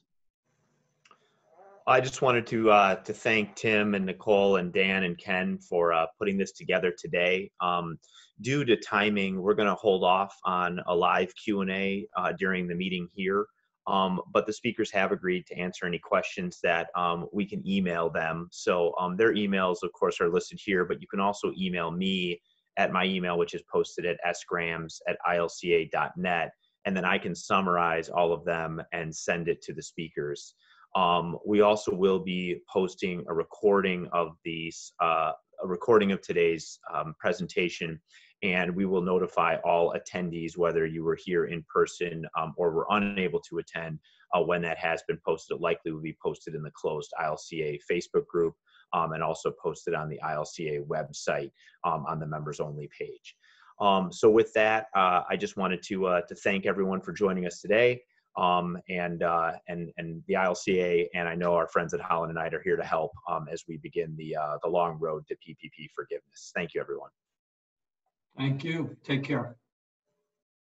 I just wanted to uh, to thank Tim and Nicole and Dan and Ken for uh, putting this together today. Um, due to timing, we're going to hold off on a live Q and A uh, during the meeting here, um, but the speakers have agreed to answer any questions that um, we can email them. So um, their emails, of course, are listed here, but you can also email me at my email, which is posted at s grams at I L C A dot net, and then I can summarize all of them and send it to the speakers. Um, we also will be posting a recording of these, uh, a recording of today's um, presentation, and we will notify all attendees, whether you were here in person um, or were unable to attend, uh, when that has been posted. It likely will be posted in the closed I L C A Facebook group um, and also posted on the I L C A website um, on the members only page. Um, so with that, uh, I just wanted to, uh, to thank everyone for joining us today. Um, and, uh, and, and the I L C A, and I know our friends at Holland and Knight are here to help um, as we begin the, uh, the long road to P P P forgiveness. Thank you, everyone. Thank you. Take care.